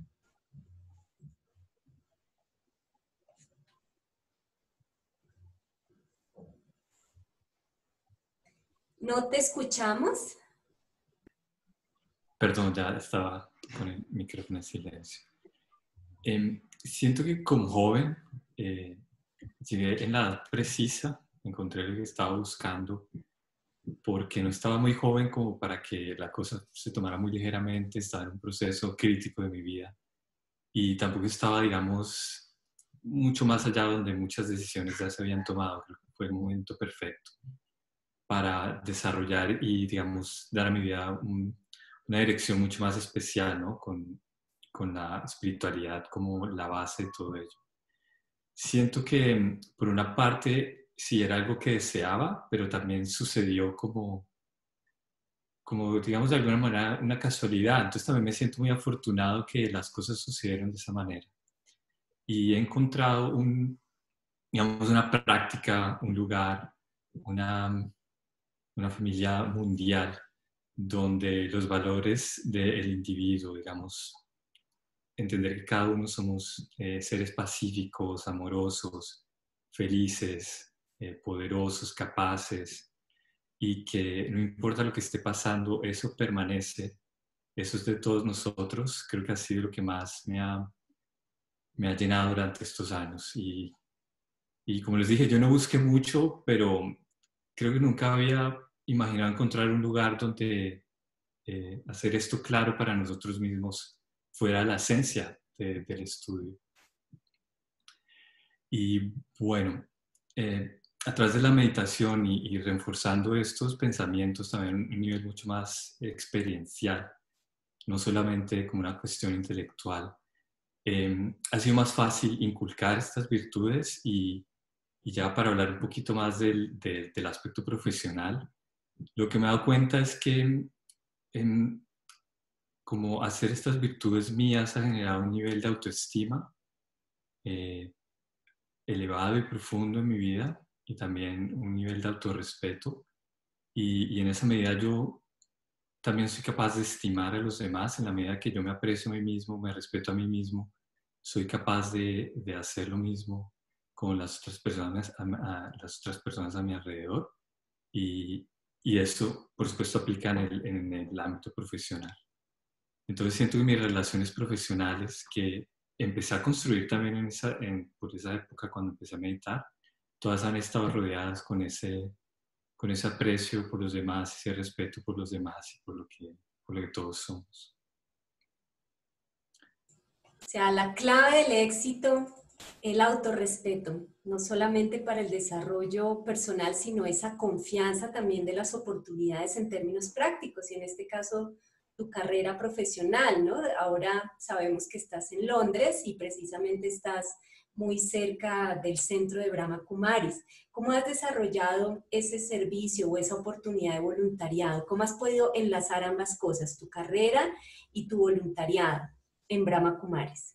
¿No te escuchamos? Perdón, ya estaba con el micrófono en silencio. Siento que como joven llegué en la edad precisa, encontré lo que estaba buscando, porque no estaba muy joven como para que la cosa se tomara muy ligeramente, estaba en un proceso crítico de mi vida y tampoco estaba, digamos, mucho más allá donde muchas decisiones ya se habían tomado. Creo que fue el momento perfecto para desarrollar y, digamos, dar a mi vida una dirección mucho más especial, ¿no? Con la espiritualidad como la base de todo ello. Siento que, por una parte, sí era algo que deseaba, pero también sucedió como digamos, de alguna manera, una casualidad. Entonces también me siento muy afortunado que las cosas sucedieron de esa manera. Y he encontrado digamos, una práctica, un lugar, una familia mundial donde los valores del individuo, digamos, entender que cada uno somos seres pacíficos, amorosos, felices, poderosos, capaces, y que no importa lo que esté pasando, eso permanece, eso es de todos nosotros. Creo que ha sido lo que más me ha llenado durante estos años. Y como les dije, yo no busqué mucho, pero creo que nunca había imaginado encontrar un lugar donde hacer esto claro para nosotros mismos fuera la esencia del estudio. Y bueno, a través de la meditación y reforzando estos pensamientos también a un nivel mucho más experiencial, no solamente como una cuestión intelectual, ha sido más fácil inculcar estas virtudes y ya para hablar un poquito más del aspecto profesional, lo que me he dado cuenta es que como hacer estas virtudes mías ha generado un nivel de autoestima elevado y profundo en mi vida y también un nivel de autorrespeto. Y en esa medida yo también soy capaz de estimar a los demás en la medida que yo me aprecio a mí mismo, me respeto a mí mismo, soy capaz de hacer lo mismo con las otras personas a mi alrededor. Y esto, por supuesto, aplica en el ámbito profesional. Entonces siento que mis relaciones profesionales, que empecé a construir también por esa época cuando empecé a meditar, todas han estado rodeadas con ese aprecio por los demás, ese respeto por los demás y por lo que todos somos. O sea, la clave del éxito, el autorrespeto, no solamente para el desarrollo personal, sino esa confianza también de las oportunidades en términos prácticos, y en este caso tu carrera profesional, ¿no? Ahora sabemos que estás en Londres y precisamente estás muy cerca del centro de Brahma Kumaris. ¿Cómo has desarrollado ese servicio o esa oportunidad de voluntariado? ¿Cómo has podido enlazar ambas cosas, tu carrera y tu voluntariado en Brahma Kumaris?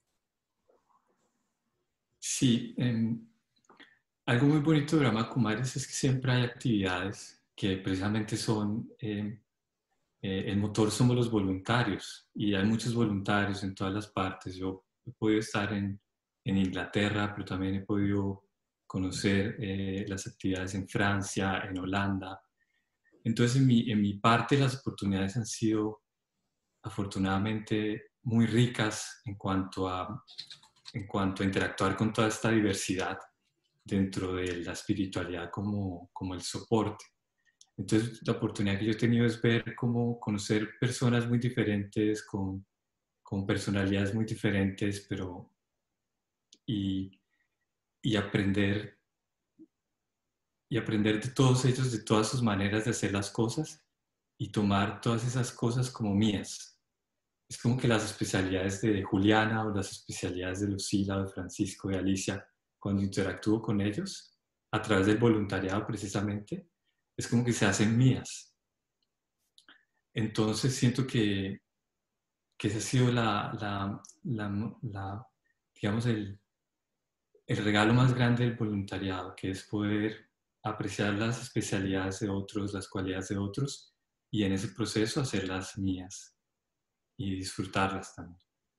Sí, algo muy bonito de Brahma Kumaris es que siempre hay actividades que precisamente son, el motor somos los voluntarios, y hay muchos voluntarios en todas las partes. Yo he podido estar en Inglaterra, pero también he podido conocer las actividades en Francia, en Holanda. Entonces, en mi parte, las oportunidades han sido afortunadamente muy ricas en cuanto a interactuar con toda esta diversidad dentro de la espiritualidad como el soporte. Entonces, la oportunidad que yo he tenido es ver cómo conocer personas muy diferentes, con personalidades muy diferentes, y, y aprender de todos ellos, de todas sus maneras de hacer las cosas, y tomar todas esas cosas como mías. Es como que las especialidades de Juliana o las especialidades de Lucila, de Francisco, de Alicia, cuando interactúo con ellos, a través del voluntariado precisamente, es como que se hacen mías. Entonces siento que ese ha sido digamos, el regalo más grande del voluntariado, que es poder apreciar las especialidades de otros, las cualidades de otros, y en ese proceso hacerlas mías y disfrutarlas también.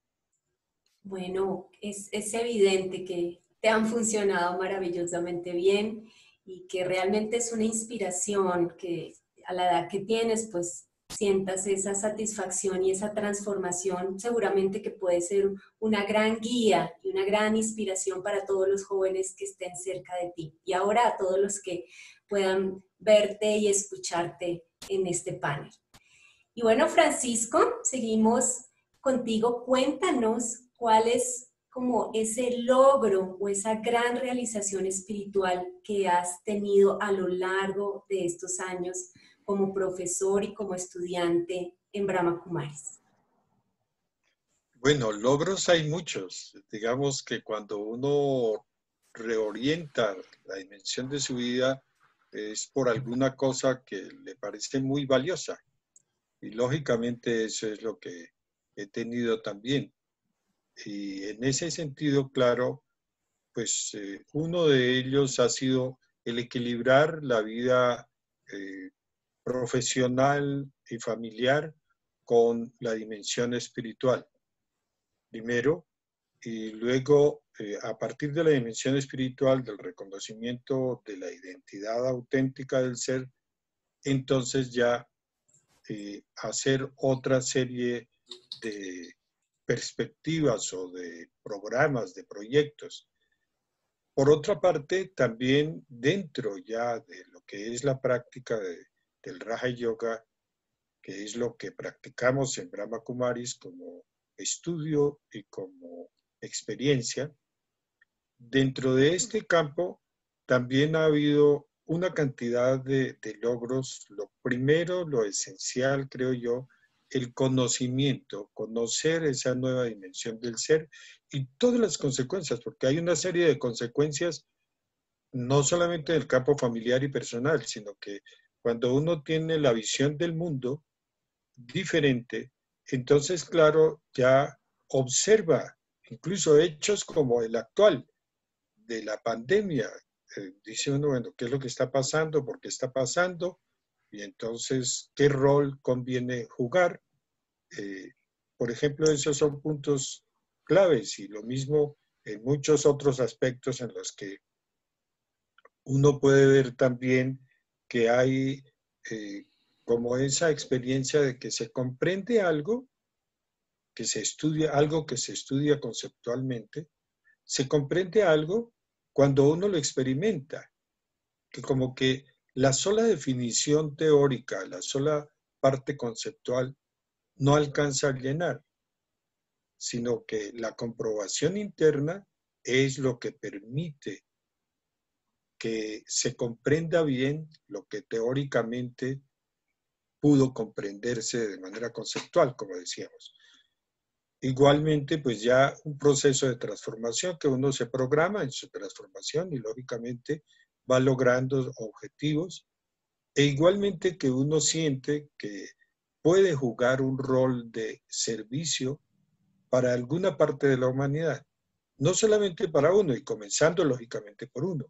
Bueno, es evidente que te han funcionado maravillosamente bien y que realmente es una inspiración que a la edad que tienes, pues sientas esa satisfacción y esa transformación, seguramente que puede ser una gran guía y una gran inspiración para todos los jóvenes que estén cerca de ti. Y ahora a todos los que puedan verte y escucharte en este panel. Y bueno, Francisco, seguimos contigo. Cuéntanos cuál es como ese logro o esa gran realización espiritual que has tenido a lo largo de estos años como profesor y como estudiante en Brahma Kumaris. Bueno, logros hay muchos. Digamos que cuando uno reorienta la dimensión de su vida es por alguna cosa que le parece muy valiosa. Y lógicamente eso es lo que he tenido también. Y en ese sentido, claro, pues uno de ellos ha sido el equilibrar la vida profesional y familiar con la dimensión espiritual. Primero, y luego, a partir de la dimensión espiritual, del reconocimiento de la identidad auténtica del ser, entonces ya hacer otra serie de perspectivas o de programas, de proyectos. Por otra parte, también dentro ya de lo que es la práctica del Raja Yoga, que es lo que practicamos en Brahma Kumaris como estudio y como experiencia, dentro de este campo también ha habido una cantidad de logros. Lo primero, lo esencial, creo yo, el conocimiento, conocer esa nueva dimensión del ser y todas las consecuencias, porque hay una serie de consecuencias no solamente en el campo familiar y personal, sino que cuando uno tiene la visión del mundo diferente, entonces, claro, ya observa incluso hechos como el actual de la pandemia. Dice uno, bueno, ¿qué es lo que está pasando? ¿Por qué está pasando? Y entonces, ¿qué rol conviene jugar? Por ejemplo, esos son puntos claves y lo mismo en muchos otros aspectos en los que uno puede ver también que hay como esa experiencia de que se comprende algo, que se estudia, algo que se estudia conceptualmente, se comprende algo cuando uno lo experimenta, que como que la sola definición teórica, la sola parte conceptual no alcanza a llenar, sino que la comprobación interna es lo que permite que se comprenda bien lo que teóricamente pudo comprenderse de manera conceptual, como decíamos. Igualmente, pues ya un proceso de transformación que uno se programa en su transformación y lógicamente va logrando objetivos, e igualmente que uno siente que puede jugar un rol de servicio para alguna parte de la humanidad, no solamente para uno, y comenzando lógicamente por uno,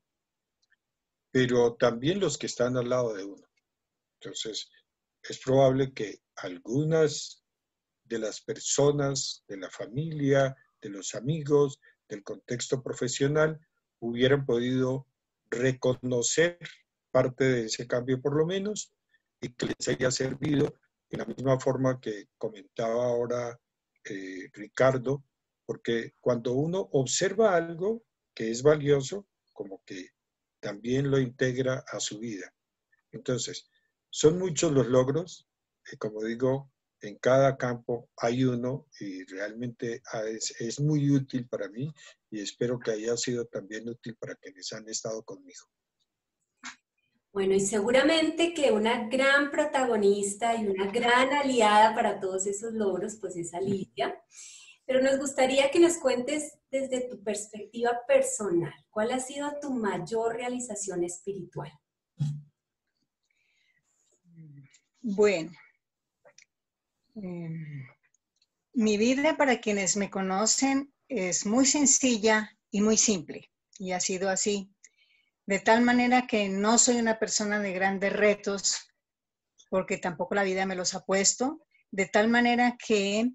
pero también los que están al lado de uno. Entonces, es probable que algunas de las personas, de la familia, de los amigos, del contexto profesional, hubieran podido reconocer parte de ese cambio por lo menos y que les haya servido de la misma forma que comentaba ahora Ricardo, porque cuando uno observa algo que es valioso, como que también lo integra a su vida. Entonces, son muchos los logros, como digo, en cada campo hay uno y realmente es muy útil para mí y espero que haya sido también útil para quienes han estado conmigo. Bueno, y seguramente que una gran protagonista y una gran aliada para todos esos logros, pues es Alicia. Pero nos gustaría que nos cuentes desde tu perspectiva personal, ¿cuál ha sido tu mayor realización espiritual? Bueno, mi vida, para quienes me conocen, es muy sencilla y muy simple, y ha sido así. De tal manera que no soy una persona de grandes retos, porque tampoco la vida me los ha puesto. De tal manera que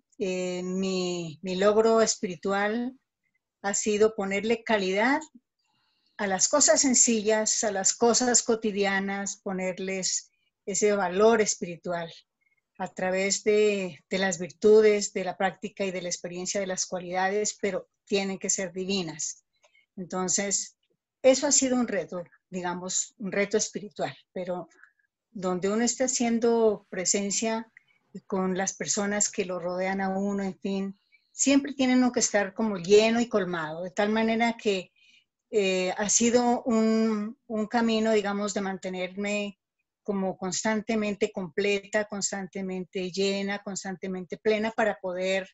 mi logro espiritual ha sido ponerle calidad a las cosas sencillas, a las cosas cotidianas, ponerles ese valor espiritual a través de las virtudes, de la práctica y de la experiencia de las cualidades, pero tienen que ser divinas. Entonces, eso ha sido un reto, digamos, un reto espiritual, pero donde uno está haciendo presencia con las personas que lo rodean a uno, en fin, siempre tiene uno que estar como lleno y colmado, de tal manera que ha sido un camino, digamos, de mantenerme como constantemente completa, constantemente llena, constantemente plena para poder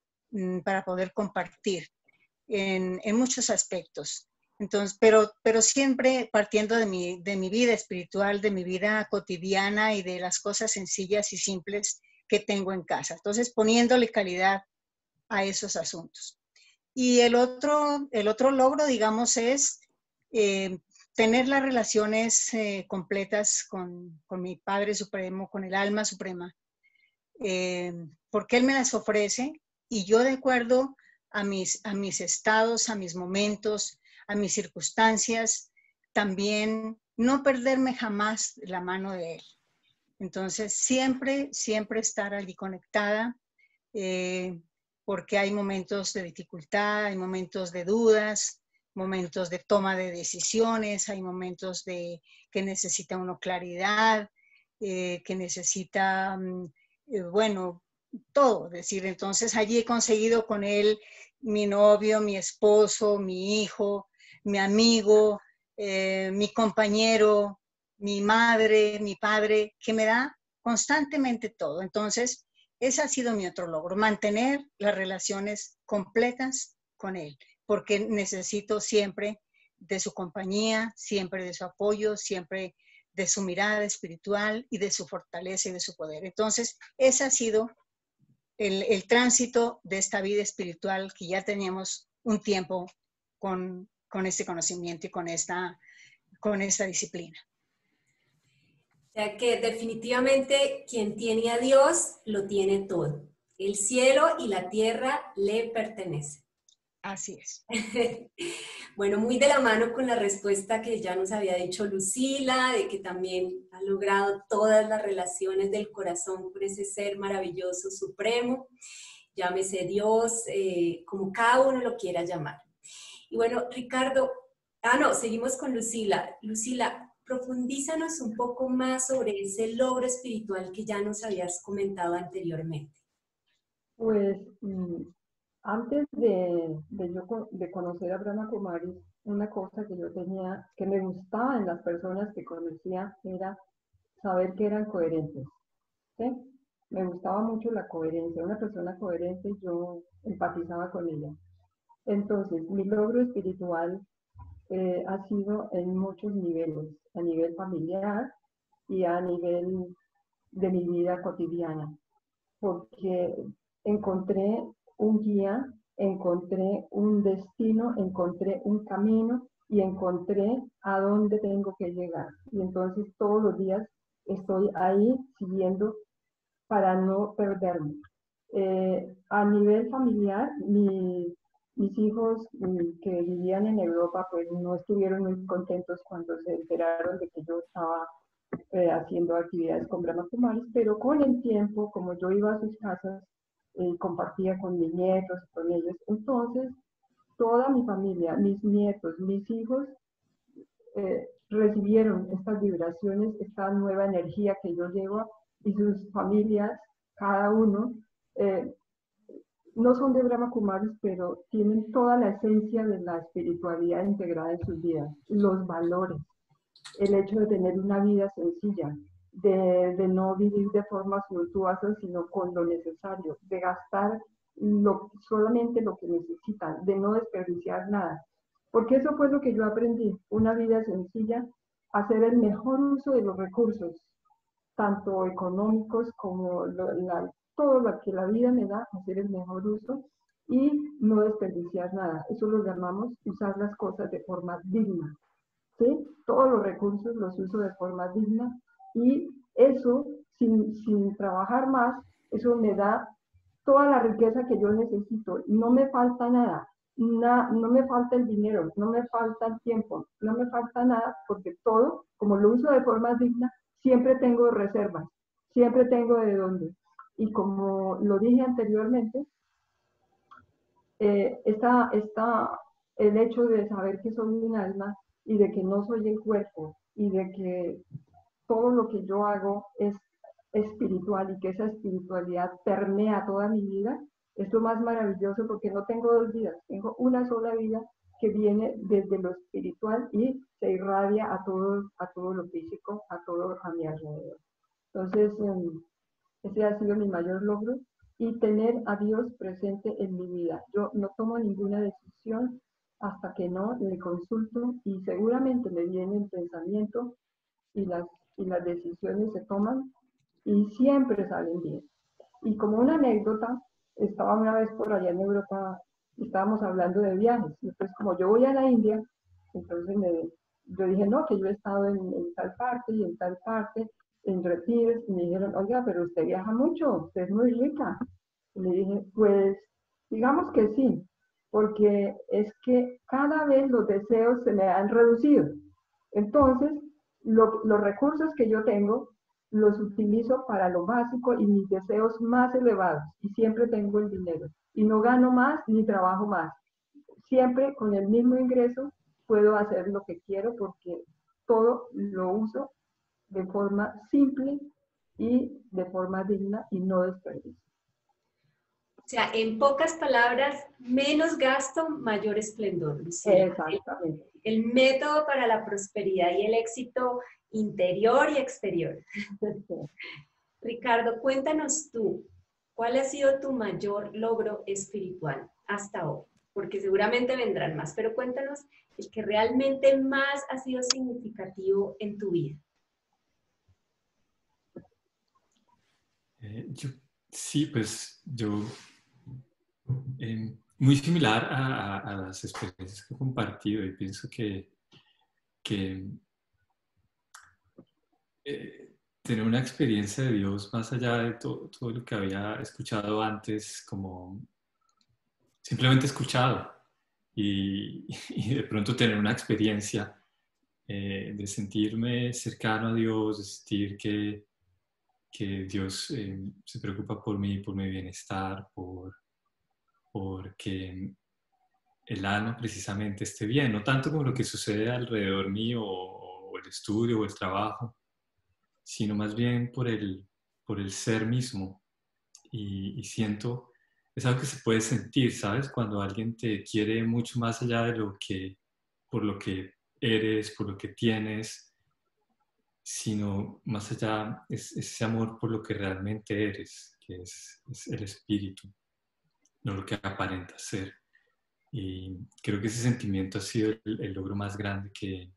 compartir en muchos aspectos. Entonces, pero siempre partiendo de mi vida espiritual, de mi vida cotidiana y de las cosas sencillas y simples que tengo en casa. Entonces, poniéndole calidad a esos asuntos. Y el otro logro, digamos, es tener las relaciones completas con mi Padre Supremo, con el Alma Suprema, porque Él me las ofrece y yo, de acuerdo a mis estados, a mis momentos, a mis circunstancias, también no perderme jamás la mano de Él. Entonces, siempre estar allí conectada, porque hay momentos de dificultad, hay momentos de dudas, momentos de toma de decisiones, hay momentos que necesita uno claridad, que necesita, bueno, todo. Es decir, entonces allí he conseguido con él mi novio, mi esposo, mi hijo, mi amigo, mi compañero, mi madre, mi padre, que me da constantemente todo. Entonces, ese ha sido mi otro logro, mantener las relaciones completas con él, porque necesito siempre de su compañía, siempre de su apoyo, siempre de su mirada espiritual y de su fortaleza y de su poder. Entonces, ese ha sido el tránsito de esta vida espiritual que ya teníamos un tiempo con este conocimiento y con esta disciplina. O sea que definitivamente quien tiene a Dios lo tiene todo. El cielo y la tierra le pertenecen. Así es. Bueno, muy de la mano con la respuesta que ya nos había dicho Lucila, de que también ha logrado todas las relaciones del corazón con ese ser maravilloso, supremo, llámese Dios, como cada uno lo quiera llamar. Y bueno, Ricardo, seguimos con Lucila. Lucila, profundízanos un poco más sobre ese logro espiritual que ya nos habías comentado anteriormente. Pues antes de conocer a Brahma Kumaris, una cosa que yo tenía, que me gustaba en las personas que conocía, era saber que eran coherentes, ¿sí? Me gustaba mucho la coherencia. Una persona coherente, yo empatizaba con ella. Entonces, mi logro espiritual ha sido en muchos niveles, a nivel familiar y a nivel de mi vida cotidiana, porque encontré un guía, encontré un destino, encontré un camino y encontré a dónde tengo que llegar. Y entonces todos los días estoy ahí siguiendo para no perderme. A nivel familiar, mis hijos que vivían en Europa pues no estuvieron muy contentos cuando se enteraron de que yo estaba haciendo actividades con Brahma Kumaris, pero con el tiempo, como yo iba a sus casas, compartía con mis nietos, con ellos, entonces toda mi familia, mis nietos, mis hijos, recibieron estas vibraciones, esta nueva energía que yo llevo, y sus familias, cada uno, no son de Brahma Kumaris, pero tienen toda la esencia de la espiritualidad integrada en sus vidas, los valores, el hecho de tener una vida sencilla, de no vivir de forma suntuosa, sino con lo necesario, de gastar solamente lo que necesitan, de no desperdiciar nada. Porque eso fue lo que yo aprendí, una vida sencilla, hacer el mejor uso de los recursos, tanto económicos como todo lo que la vida me da, hacer el mejor uso y no desperdiciar nada. Eso lo llamamos usar las cosas de forma digna. ¿Sí? Todos los recursos los uso de forma digna y eso, sin trabajar más, eso me da toda la riqueza que yo necesito. No me falta nada, no me falta el dinero, no me falta el tiempo, no me falta nada, porque todo, como lo uso de forma digna, siempre tengo reservas, siempre tengo de dónde. Y como lo dije anteriormente, el hecho de saber que soy un alma y de que no soy el cuerpo y de que todo lo que yo hago es espiritual y que esa espiritualidad permea toda mi vida, es lo más maravilloso porque no tengo dos vidas, tengo una sola vida que viene desde lo espiritual y se irradia a todo lo físico, a mi alrededor. Entonces, ese ha sido mi mayor logro y tener a Dios presente en mi vida. Yo no tomo ninguna decisión hasta que no le consulto y seguramente me viene el pensamiento y las decisiones se toman y siempre salen bien. Y como una anécdota, estaba una vez por allá en Europa, estábamos hablando de viajes, y pues como yo voy a la India, entonces yo dije, no, que yo he estado en tal parte y en tal parte, en retiros, y me dijeron, oiga, pero usted viaja mucho, usted es muy rica. Y le dije, pues, digamos que sí, porque es que cada vez los deseos se me han reducido. Entonces, los recursos que yo tengo los utilizo para lo básico y mis deseos más elevados, y siempre tengo el dinero. Y no gano más ni trabajo más. Siempre con el mismo ingreso puedo hacer lo que quiero porque todo lo uso de forma simple y de forma digna y no desperdicio. O sea, en pocas palabras, menos gasto, mayor esplendor. Lucía. Exactamente. El método para la prosperidad y el éxito interior y exterior. Ricardo, cuéntanos tú, ¿cuál ha sido tu mayor logro espiritual hasta hoy? Porque seguramente vendrán más, pero cuéntanos el que realmente más ha sido significativo en tu vida. Sí, pues yo, muy similar a las experiencias que he compartido, y pienso que tener una experiencia de Dios más allá de todo lo que había escuchado antes, como simplemente escuchado, y de pronto tener una experiencia de sentirme cercano a Dios, de sentir que Dios se preocupa por mí, por mi bienestar, porque el alma precisamente esté bien, no tanto como lo que sucede alrededor mío o el estudio o el trabajo, sino más bien por el ser mismo. Y siento, es algo que se puede sentir, ¿sabes? Cuando alguien te quiere mucho más allá de por lo que eres, por lo que tienes, sino más allá es ese amor por lo que realmente eres, que es el espíritu, no lo que aparenta ser. Y creo que ese sentimiento ha sido el logro más grande que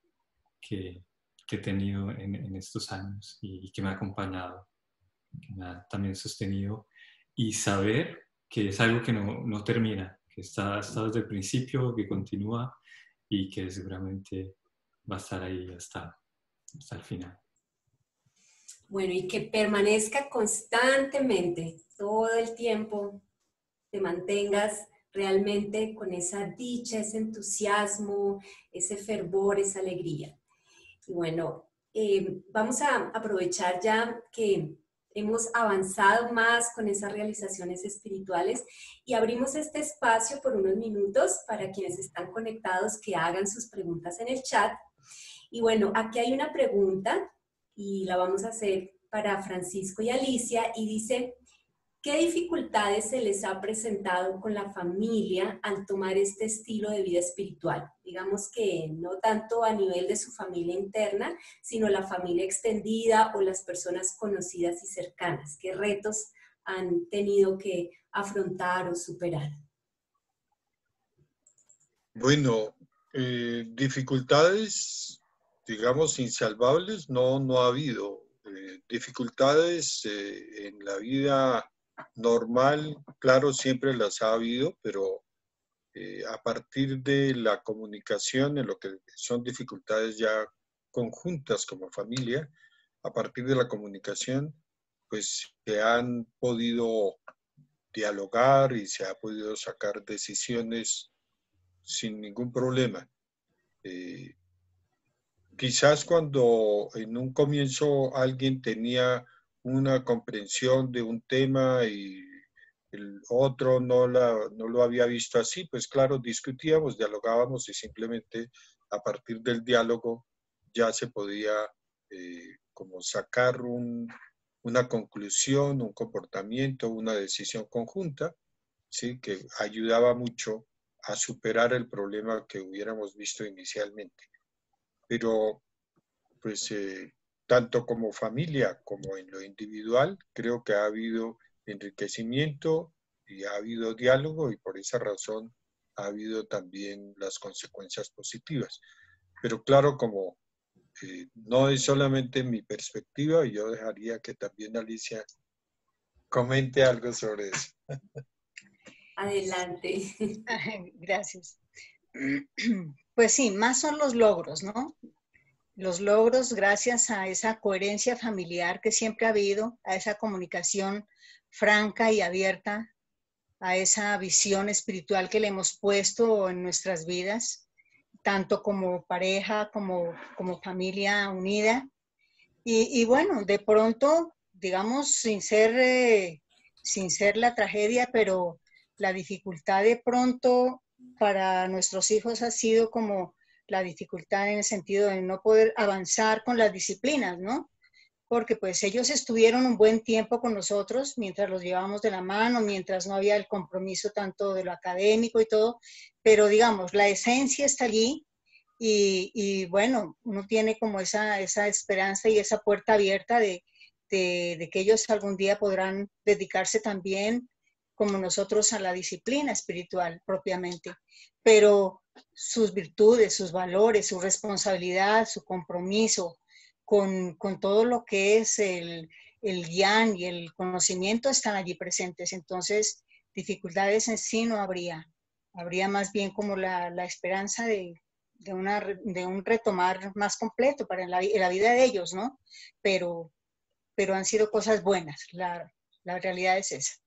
he tenido en estos años y que me ha acompañado, que me ha también sostenido, y saber que es algo que no termina, que está desde el principio, que continúa y que seguramente va a estar ahí hasta el final. Bueno, y que permanezca constantemente, todo el tiempo, te mantengas realmente con esa dicha, ese entusiasmo, ese fervor, esa alegría. Y bueno, vamos a aprovechar ya que hemos avanzado más con esas realizaciones espirituales y abrimos este espacio por unos minutos para quienes están conectados que hagan sus preguntas en el chat Y bueno, aquí hay una pregunta y la vamos a hacer para Francisco y Alicia y dice, ¿qué dificultades se les ha presentado con la familia al tomar este estilo de vida espiritual? Digamos que no tanto a nivel de su familia interna, sino la familia extendida o las personas conocidas y cercanas. ¿Qué retos han tenido que afrontar o superar? Bueno, dificultades, digamos, insalvables, no ha habido. Dificultades en la vida normal, claro, siempre las ha habido, pero a partir de la comunicación, en lo que son dificultades ya conjuntas como familia, a partir de la comunicación, pues se han podido dialogar y se ha podido sacar decisiones sin ningún problema. Quizás cuando en un comienzo alguien tenía una comprensión de un tema y el otro no lo había visto así, pues claro, discutíamos, dialogábamos y simplemente a partir del diálogo ya se podía como sacar una conclusión, un comportamiento, una decisión conjunta, ¿sí? Que ayudaba mucho a superar el problema que hubiéramos visto inicialmente. Pero pues tanto como familia como en lo individual, creo que ha habido enriquecimiento y ha habido diálogo y por esa razón ha habido también las consecuencias positivas. Pero claro, como no es solamente mi perspectiva, yo dejaría que también Alicia comente algo sobre eso. Adelante. Gracias. Pues sí, más son los logros, ¿no? Los logros gracias a esa coherencia familiar que siempre ha habido, a esa comunicación franca y abierta, a esa visión espiritual que le hemos puesto en nuestras vidas, tanto como pareja como familia unida. Y bueno, de pronto, digamos, sin ser la tragedia, pero la dificultad de pronto para nuestros hijos ha sido como la dificultad en el sentido de no poder avanzar con las disciplinas, ¿no? Porque pues ellos estuvieron un buen tiempo con nosotros mientras los llevábamos de la mano, mientras no había el compromiso tanto de lo académico y todo, pero digamos, la esencia está allí y bueno, uno tiene como esa esperanza y esa puerta abierta de que ellos algún día podrán dedicarse también como nosotros a la disciplina espiritual propiamente, pero sus virtudes, sus valores, su responsabilidad, su compromiso con todo lo que es el guián y el conocimiento están allí presentes. Entonces, dificultades en sí no habría. Habría más bien como la esperanza de un retomar más completo para la vida de ellos, ¿no? Pero han sido cosas buenas. La realidad es esa.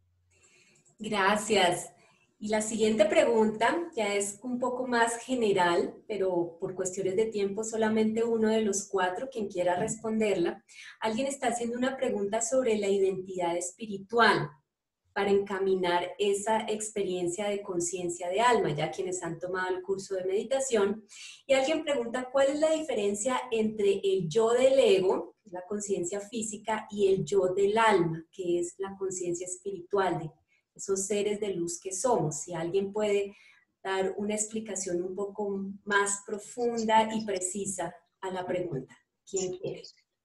Gracias. Y la siguiente pregunta ya es un poco más general, pero por cuestiones de tiempo solamente uno de los cuatro quien quiera responderla. Alguien está haciendo una pregunta sobre la identidad espiritual para encaminar esa experiencia de conciencia de alma, ya quienes han tomado el curso de meditación. Y alguien pregunta cuál es la diferencia entre el yo del ego, la conciencia física, y el yo del alma, que es la conciencia espiritual de esos seres de luz que somos. Si alguien puede dar una explicación un poco más profunda y precisa a la pregunta. ¿Quién quiere?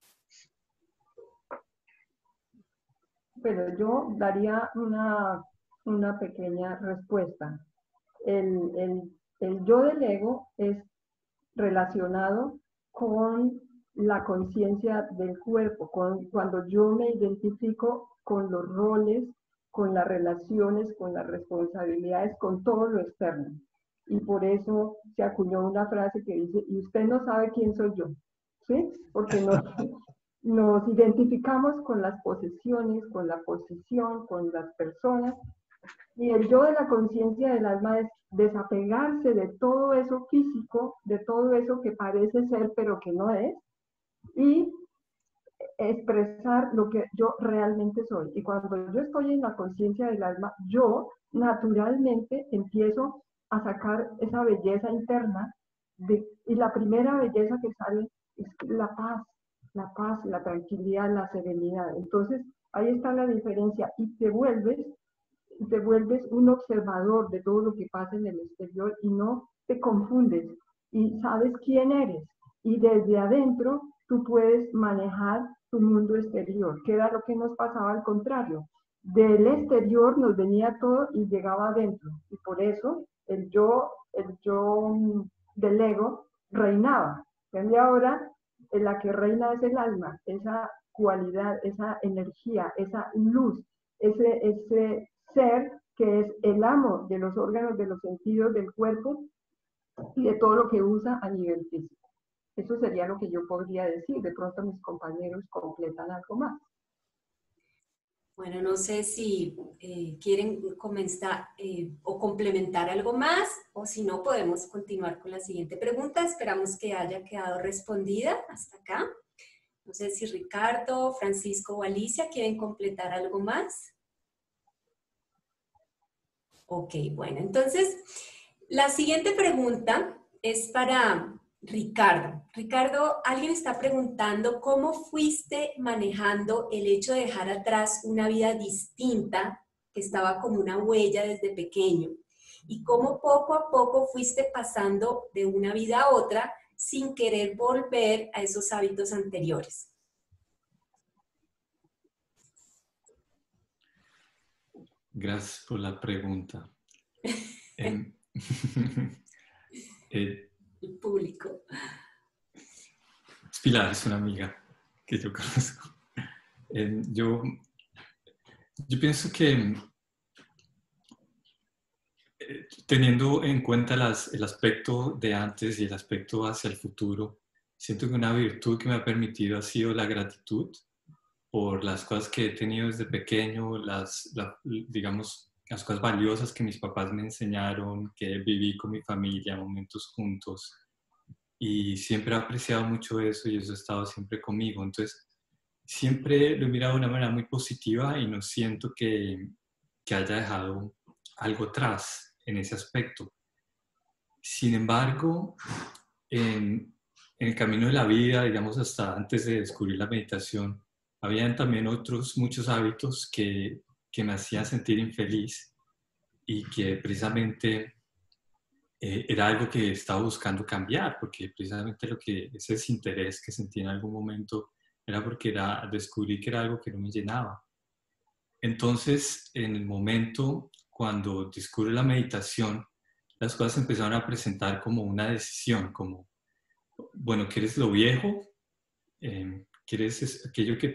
Pero yo daría una pequeña respuesta. El yo del ego es relacionado con la conciencia del cuerpo, cuando yo me identifico con los roles, con las relaciones, con las responsabilidades, con todo lo externo. Y por eso se acuñó una frase que dice, y usted no sabe quién soy yo, ¿sí? Porque nos identificamos con las posesiones, con la posición, con las personas, y el yo de la conciencia del alma es desapegarse de todo eso físico, de todo eso que parece ser pero que no es, y expresar lo que yo realmente soy. Y cuando yo estoy en la conciencia del alma, yo naturalmente empiezo a sacar esa belleza interna y la primera belleza que sale es la paz, la tranquilidad, la serenidad. Entonces, ahí está la diferencia y te vuelves un observador de todo lo que pasa en el exterior y no te confundes y sabes quién eres. Y desde adentro tú puedes manejar tu mundo exterior, que era lo que nos pasaba al contrario. Del exterior nos venía todo y llegaba adentro. Y por eso el yo del ego reinaba. Y ahora la que reina es el alma, esa cualidad, esa energía, esa luz, ese ser que es el amo de los órganos, de los sentidos del cuerpo y de todo lo que usa a nivel físico. Eso sería lo que yo podría decir. De pronto mis compañeros completan algo más. Bueno, no sé si quieren comenzar o complementar algo más, o si no, podemos continuar con la siguiente pregunta. Esperamos que haya quedado respondida hasta acá. No sé si Ricardo, Francisco o Alicia quieren completar algo más. Ok, bueno, entonces la siguiente pregunta es para Ricardo. Ricardo, alguien está preguntando cómo fuiste manejando el hecho de dejar atrás una vida distinta que estaba como una huella desde pequeño y cómo poco a poco fuiste pasando de una vida a otra sin querer volver a esos hábitos anteriores. Gracias por la pregunta. El público. Pilar es una amiga que yo conozco. Yo pienso que teniendo en cuenta el aspecto de antes y el aspecto hacia el futuro, siento que una virtud que me ha permitido ha sido la gratitud por las cosas que he tenido desde pequeño, digamos, las cosas valiosas que mis papás me enseñaron, que viví con mi familia, momentos juntos. Y siempre he apreciado mucho eso y eso ha estado siempre conmigo. Entonces, siempre lo he mirado de una manera muy positiva y no siento que haya dejado algo atrás en ese aspecto. Sin embargo, en el camino de la vida, digamos, hasta antes de descubrir la meditación, habían también muchos hábitos que me hacían sentir infeliz y que precisamente era algo que estaba buscando cambiar, porque precisamente ese desinterés que sentí en algún momento era porque descubrí que era algo que no me llenaba. Entonces, en el momento cuando descubrí la meditación, las cosas empezaron a presentar como una decisión, como, bueno, ¿quieres lo viejo? ¿Quieres aquello que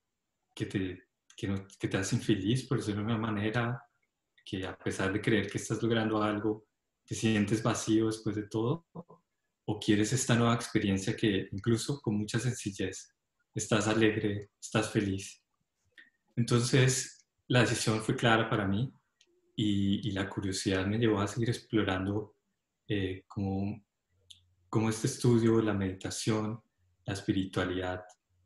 te hace infeliz, por decirlo de una manera, que a pesar de creer que estás logrando algo, te sientes vacío después de todo? ¿O quieres esta nueva experiencia que incluso con mucha sencillez estás alegre, estás feliz? Entonces, la decisión fue clara para mí y la curiosidad me llevó a seguir explorando cómo este estudio, la meditación, la espiritualidad,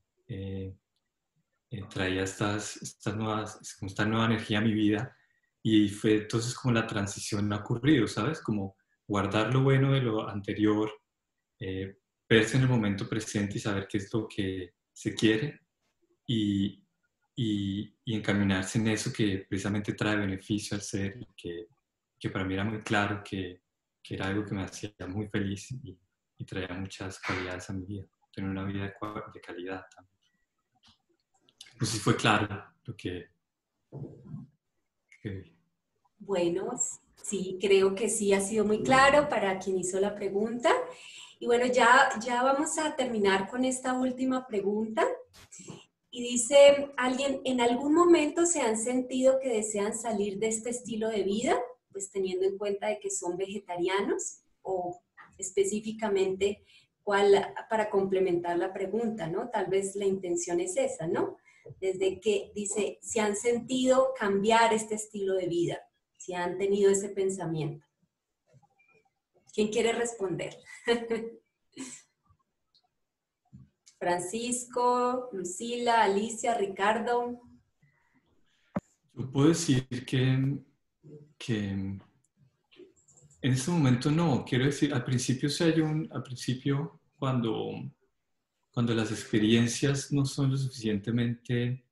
traía esta nueva energía a mi vida, y fue entonces como la transición ha ocurrido, ¿sabes? Como guardar lo bueno de lo anterior, verse en el momento presente y saber qué es lo que se quiere y encaminarse en eso que precisamente trae beneficio al ser, y que para mí era muy claro que era algo que me hacía muy feliz y traía muchas cualidades a mi vida, tener una vida de calidad también. Pues sí fue claro lo que Bueno, sí, creo que sí ha sido muy claro para quien hizo la pregunta. Y bueno, ya vamos a terminar con esta última pregunta. Y dice alguien, ¿en algún momento se han sentido que desean salir de este estilo de vida? Pues teniendo en cuenta de que son vegetarianos, o específicamente, para complementar la pregunta, ¿no? Tal vez la intención es esa, ¿no? Desde que dice, si han sentido cambiar este estilo de vida, si han tenido ese pensamiento. ¿Quién quiere responder? Francisco, Lucila, Alicia, Ricardo. Yo puedo decir que En este momento no, quiero decir, al principio al principio cuando las experiencias no son lo suficientemente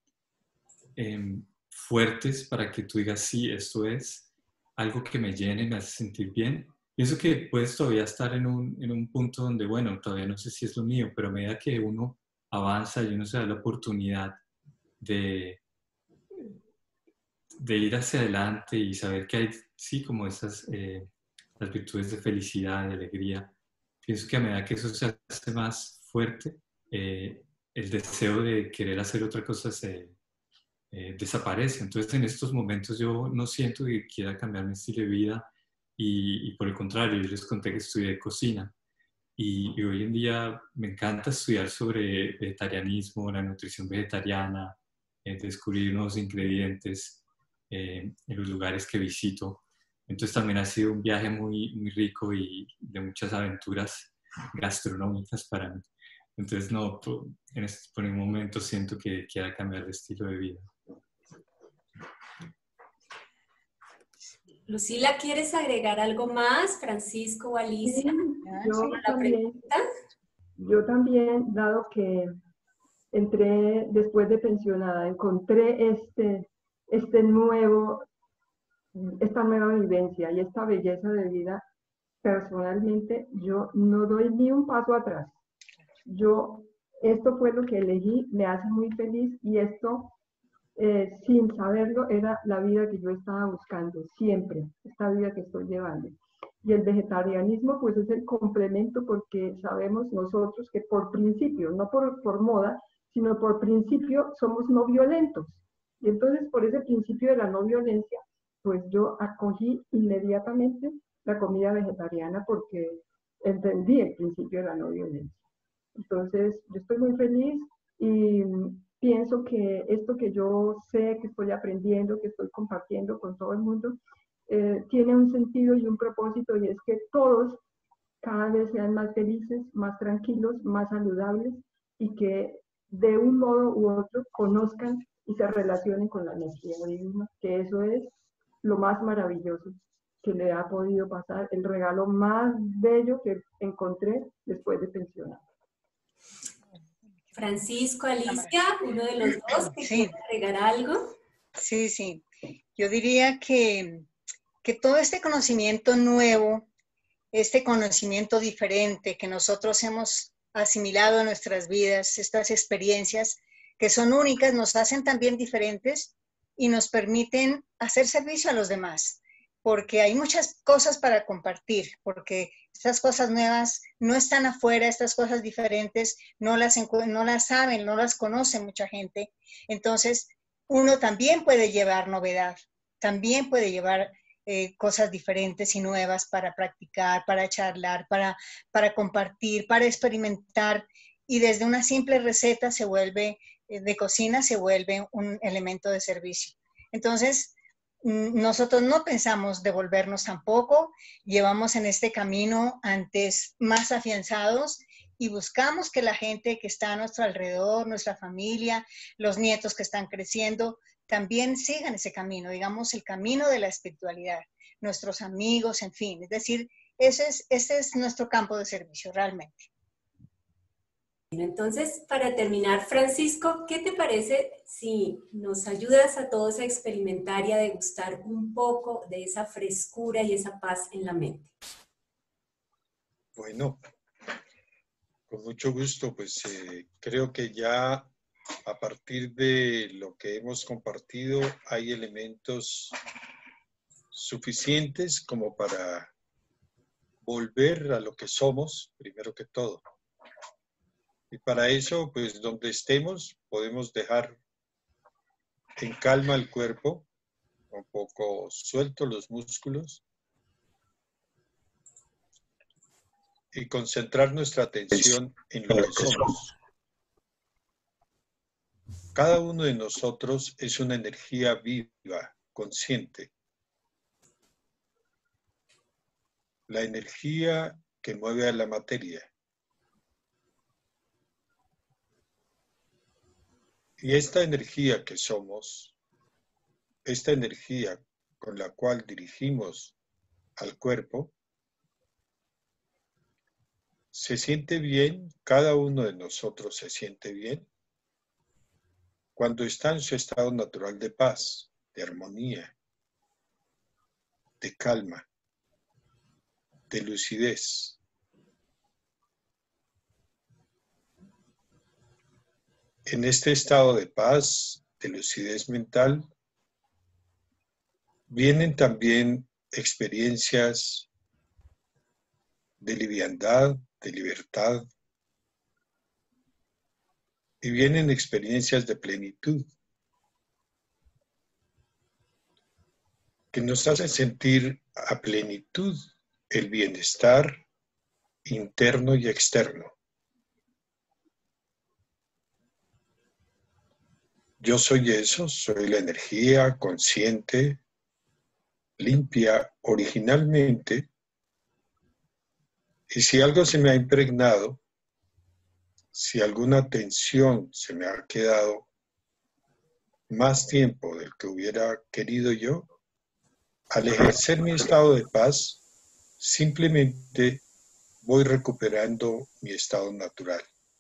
fuertes para que tú digas, sí, esto es algo que me llene, me hace sentir bien. Pienso que puedes todavía estar en un punto donde, bueno, todavía no sé si es lo mío, pero a medida que uno avanza y uno se da la oportunidad de, de ir hacia adelante y saber que hay, sí, como esas, las virtudes de felicidad, de alegría, pienso que a medida que eso se hace más fuerte, el deseo de querer hacer otra cosa desaparece. Entonces, en estos momentos yo no siento que quiera cambiar mi estilo de vida y por el contrario, yo les conté que estudié cocina y hoy en día me encanta estudiar sobre vegetarianismo, la nutrición vegetariana, descubrir nuevos ingredientes en los lugares que visito. Entonces también ha sido un viaje muy, muy rico y de muchas aventuras gastronómicas para mí. Entonces, no, por el momento siento que quiera cambiar de estilo de vida. Lucila, ¿quieres agregar algo más? Francisco o Alicia, Yo a la también, pregunta. dado que entré después de pensionada, encontré esta nueva vivencia y esta belleza de vida. Personalmente, yo no doy ni un paso atrás. Esto fue lo que elegí, me hace muy feliz y esto, sin saberlo, era la vida que yo estaba buscando siempre, esta vida que estoy llevando. Y el vegetarianismo pues es el complemento porque sabemos nosotros que por principio, no por moda, sino por principio somos no violentos. Y entonces por ese principio de la no violencia, pues yo acogí inmediatamente la comida vegetariana porque entendí el principio de la no violencia. Entonces yo estoy muy feliz y pienso que esto que yo sé, que estoy aprendiendo, que estoy compartiendo con todo el mundo, tiene un sentido y un propósito y es que todos cada vez sean más felices, más tranquilos, más saludables y que de un modo u otro conozcan y se relacionen con la energía divina, que eso es lo más maravilloso que le ha podido pasar, el regalo más bello que encontré después de pensionar. Francisco, Alicia, uno de los dos que Sí. quiere agregar algo. Sí, sí. Yo diría que todo este conocimiento nuevo, este conocimiento diferente que nosotros hemos asimilado en nuestras vidas, estas experiencias que son únicas, nos hacen también diferentes y nos permiten hacer servicio a los demás, porque hay muchas cosas para compartir, porque estas cosas nuevas no están afuera, estas cosas diferentes no las saben, no las conoce mucha gente. Entonces, uno también puede llevar novedad, también puede llevar cosas diferentes y nuevas para practicar, para charlar, para compartir, para experimentar. Y desde una simple receta de cocina se vuelve un elemento de servicio. Entonces, nosotros no pensamos devolvernos tampoco, llevamos en este camino antes más afianzados y buscamos que la gente que está a nuestro alrededor, nuestra familia, los nietos que están creciendo, también sigan ese camino, digamos, el camino de la espiritualidad, nuestros amigos, en fin. Es decir, ese es nuestro campo de servicio realmente. Entonces, para terminar, Francisco, ¿qué te parece si nos ayudas a todos a experimentar y a degustar un poco de esa frescura y esa paz en la mente? Bueno, con mucho gusto, pues creo que ya a partir de lo que hemos compartido hay elementos suficientes como para volver a lo que somos, primero que todo. Y para eso, pues donde estemos, podemos dejar en calma el cuerpo, un poco suelto los músculos y concentrar nuestra atención en lo que somos. Cada uno de nosotros es una energía viva, consciente. La energía que mueve a la materia. Y esta energía que somos, esta energía con la cual dirigimos al cuerpo, se siente bien, cada uno de nosotros se siente bien cuando está en su estado natural de paz, de armonía, de calma, de lucidez. En este estado de paz, de lucidez mental, vienen también experiencias de liviandad, de libertad, y vienen experiencias de plenitud que nos hacen sentir a plenitud el bienestar interno y externo. Yo soy eso, soy la energía consciente, limpia originalmente, y si algo se me ha impregnado, si alguna tensión se me ha quedado más tiempo del que hubiera querido yo, al ejercer mi estado de paz, simplemente voy recuperando mi estado natural.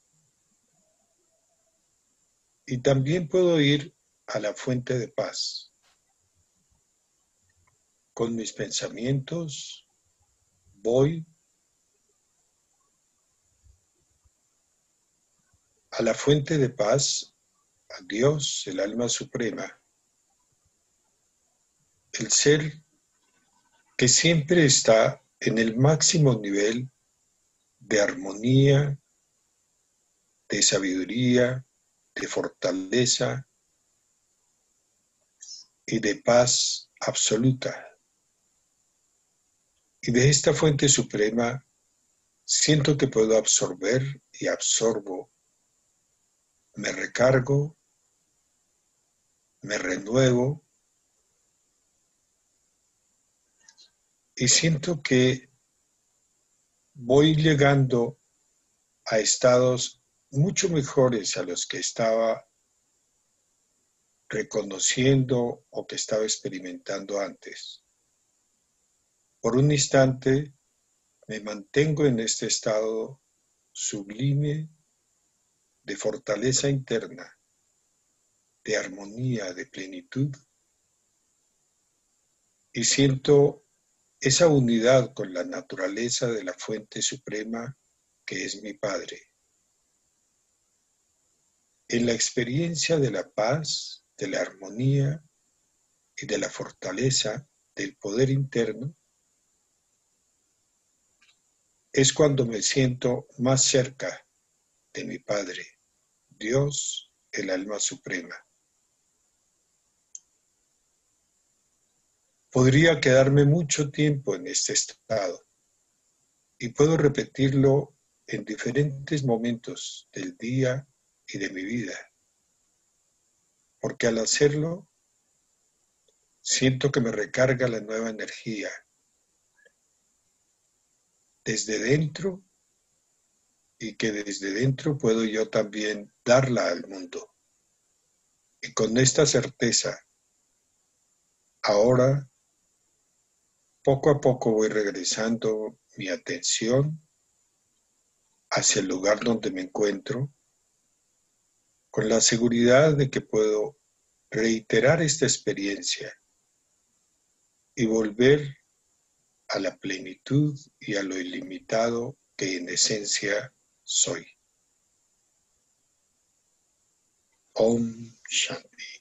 Y también puedo ir a la fuente de paz. Con mis pensamientos voy a la fuente de paz, a Dios, el alma suprema, el ser que siempre está en el máximo nivel de armonía, de sabiduría, de fortaleza y de paz absoluta. Y de esta fuente suprema siento que puedo absorber y absorbo. Me recargo, me renuevo y siento que voy llegando a estados mucho mejores a los que estaba reconociendo o que estaba experimentando antes. Por un instante me mantengo en este estado sublime de fortaleza interna, de armonía, de plenitud, y siento esa unidad con la naturaleza de la fuente suprema que es mi Padre. En la experiencia de la paz, de la armonía y de la fortaleza del poder interno, es cuando me siento más cerca de mi Padre, Dios, el alma suprema. Podría quedarme mucho tiempo en este estado y puedo repetirlo en diferentes momentos del día y de mi vida, porque al hacerlo siento que me recarga la nueva energía desde dentro y que desde dentro puedo yo también darla al mundo. Y con esta certeza, ahora poco a poco voy regresando mi atención hacia el lugar donde me encuentro, con la seguridad de que puedo reiterar esta experiencia y volver a la plenitud y a lo ilimitado que en esencia soy. Om Shanti.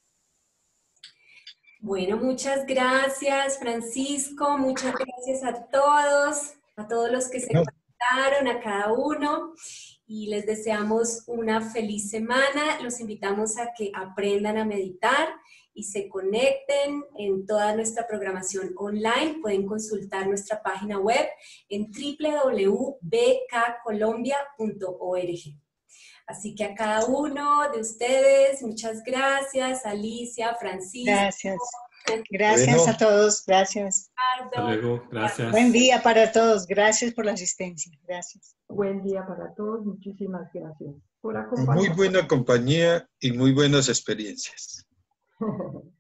Bueno, muchas gracias, Francisco. Muchas gracias a todos los que se conectaron, a cada uno. Y les deseamos una feliz semana. Los invitamos a que aprendan a meditar y se conecten en toda nuestra programación online. Pueden consultar nuestra página web en www.bkcolombia.org. Así que a cada uno de ustedes, muchas gracias, Alicia, Francisco. Gracias. Gracias Bueno. a todos, gracias. Hasta luego, gracias. Buen día para todos, gracias por la asistencia, gracias. Buen día para todos, muchísimas gracias por Muy acompañarnos. buena compañía y muy buenas experiencias.